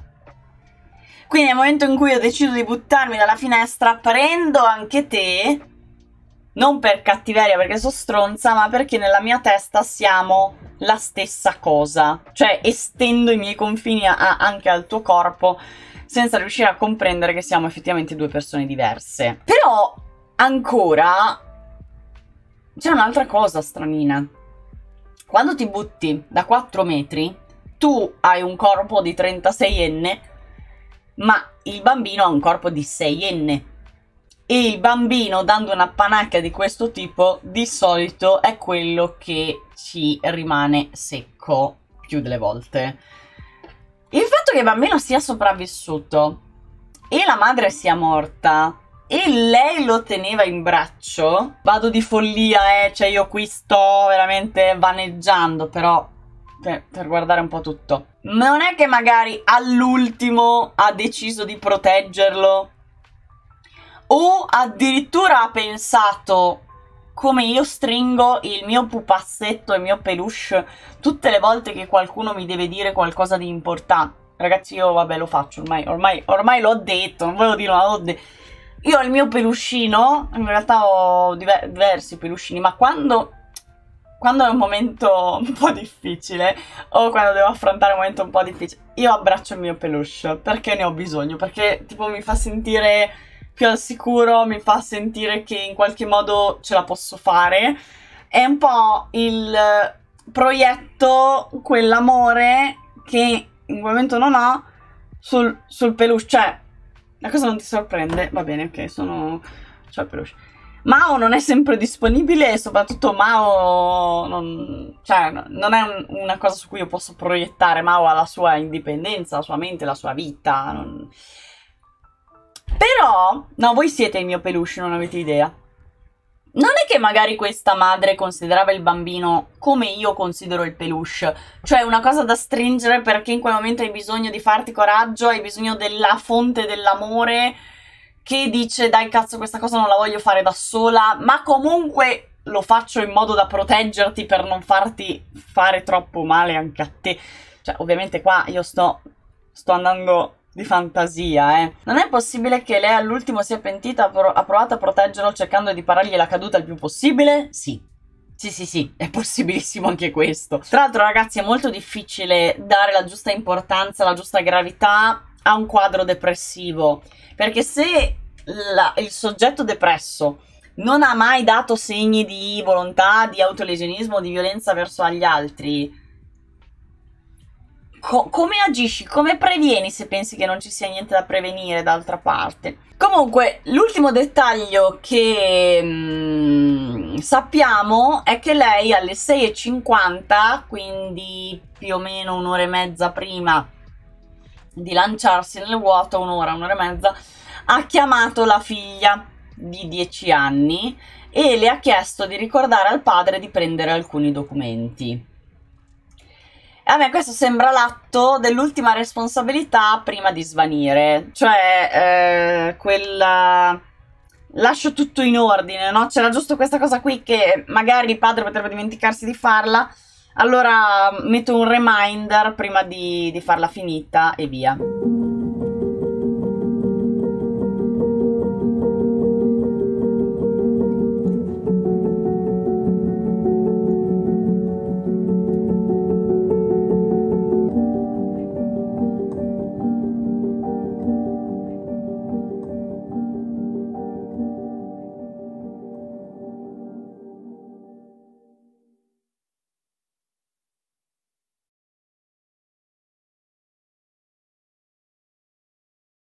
Quindi nel momento in cui io decido di buttarmi dalla finestra, prendo anche te, non per cattiveria perché sono stronza, ma perché nella mia testa siamo la stessa cosa. Cioè estendo i miei confini anche al tuo corpo, senza riuscire a comprendere che siamo effettivamente due persone diverse. Però ancora c'è un'altra cosa stranina. Quando ti butti da 4 metri, tu hai un corpo di 36enne, ma il bambino ha un corpo di 6enne. E il bambino, dando una panacchia di questo tipo, di solito è quello che ci rimane secco più delle volte. Il fatto che il bambino sia sopravvissuto e la madre sia morta e lei lo teneva in braccio, vado di follia, cioè io qui sto veramente vaneggiando, però per guardare un po' tutto. Non è che magari all'ultimo ha deciso di proteggerlo, o addirittura ha pensato: come io stringo il mio pupazzetto e il mio peluche tutte le volte che qualcuno mi deve dire qualcosa di importante. Ragazzi, io vabbè lo faccio, ormai l'ho detto, non volevo dirlo, ma l'ho detto. Io ho il mio peluscino, in realtà ho diversi peluscini, ma quando è un momento un po' difficile, o quando devo affrontare un momento un po' difficile, io abbraccio il mio peluche, perché ne ho bisogno, perché tipo mi fa sentire più al sicuro, mi fa sentire che in qualche modo ce la posso fare. È un po' il proietto, quell'amore che in quel momento non ho sul peluche. Cioè, la cosa non ti sorprende? Va bene, ok, c'ho il peluche. Mao non è sempre disponibile e soprattutto Mao non è una cosa su cui io posso proiettare. Mao ha la sua indipendenza, la sua mente, la sua vita. Però, no, voi siete il mio peluche, non avete idea. Non è che magari questa madre considerava il bambino come io considero il peluche, cioè una cosa da stringere perché in quel momento hai bisogno di farti coraggio, hai bisogno della fonte dell'amore che dice: dai cazzo, questa cosa non la voglio fare da sola, ma comunque lo faccio in modo da proteggerti per non farti fare troppo male anche a te. Cioè, ovviamente qua io sto andando di fantasia, Non è possibile che lei all'ultimo sia pentita, ha provato a proteggerlo cercando di parargli la caduta il più possibile? Sì. Sì, è possibilissimo anche questo. Tra l'altro, ragazzi, è molto difficile dare la giusta importanza, la giusta gravità a un quadro depressivo, perché se il soggetto depresso non ha mai dato segni di volontà, di autolesionismo o di violenza verso gli altri, come agisci? Come previeni se pensi che non ci sia niente da prevenire d'altra parte? Comunque, l'ultimo dettaglio che sappiamo è che lei alle 6:50, quindi più o meno un'ora e mezza prima di lanciarsi nel vuoto, un'ora e mezza, ha chiamato la figlia di 10 anni e le ha chiesto di ricordare al padre di prendere alcuni documenti. A me questo sembra l'atto dell'ultima responsabilità prima di svanire, cioè quella lascio tutto in ordine, no? C'era giusto questa cosa qui che magari il padre potrebbe dimenticarsi di farla, allora metto un reminder prima di farla finita e via.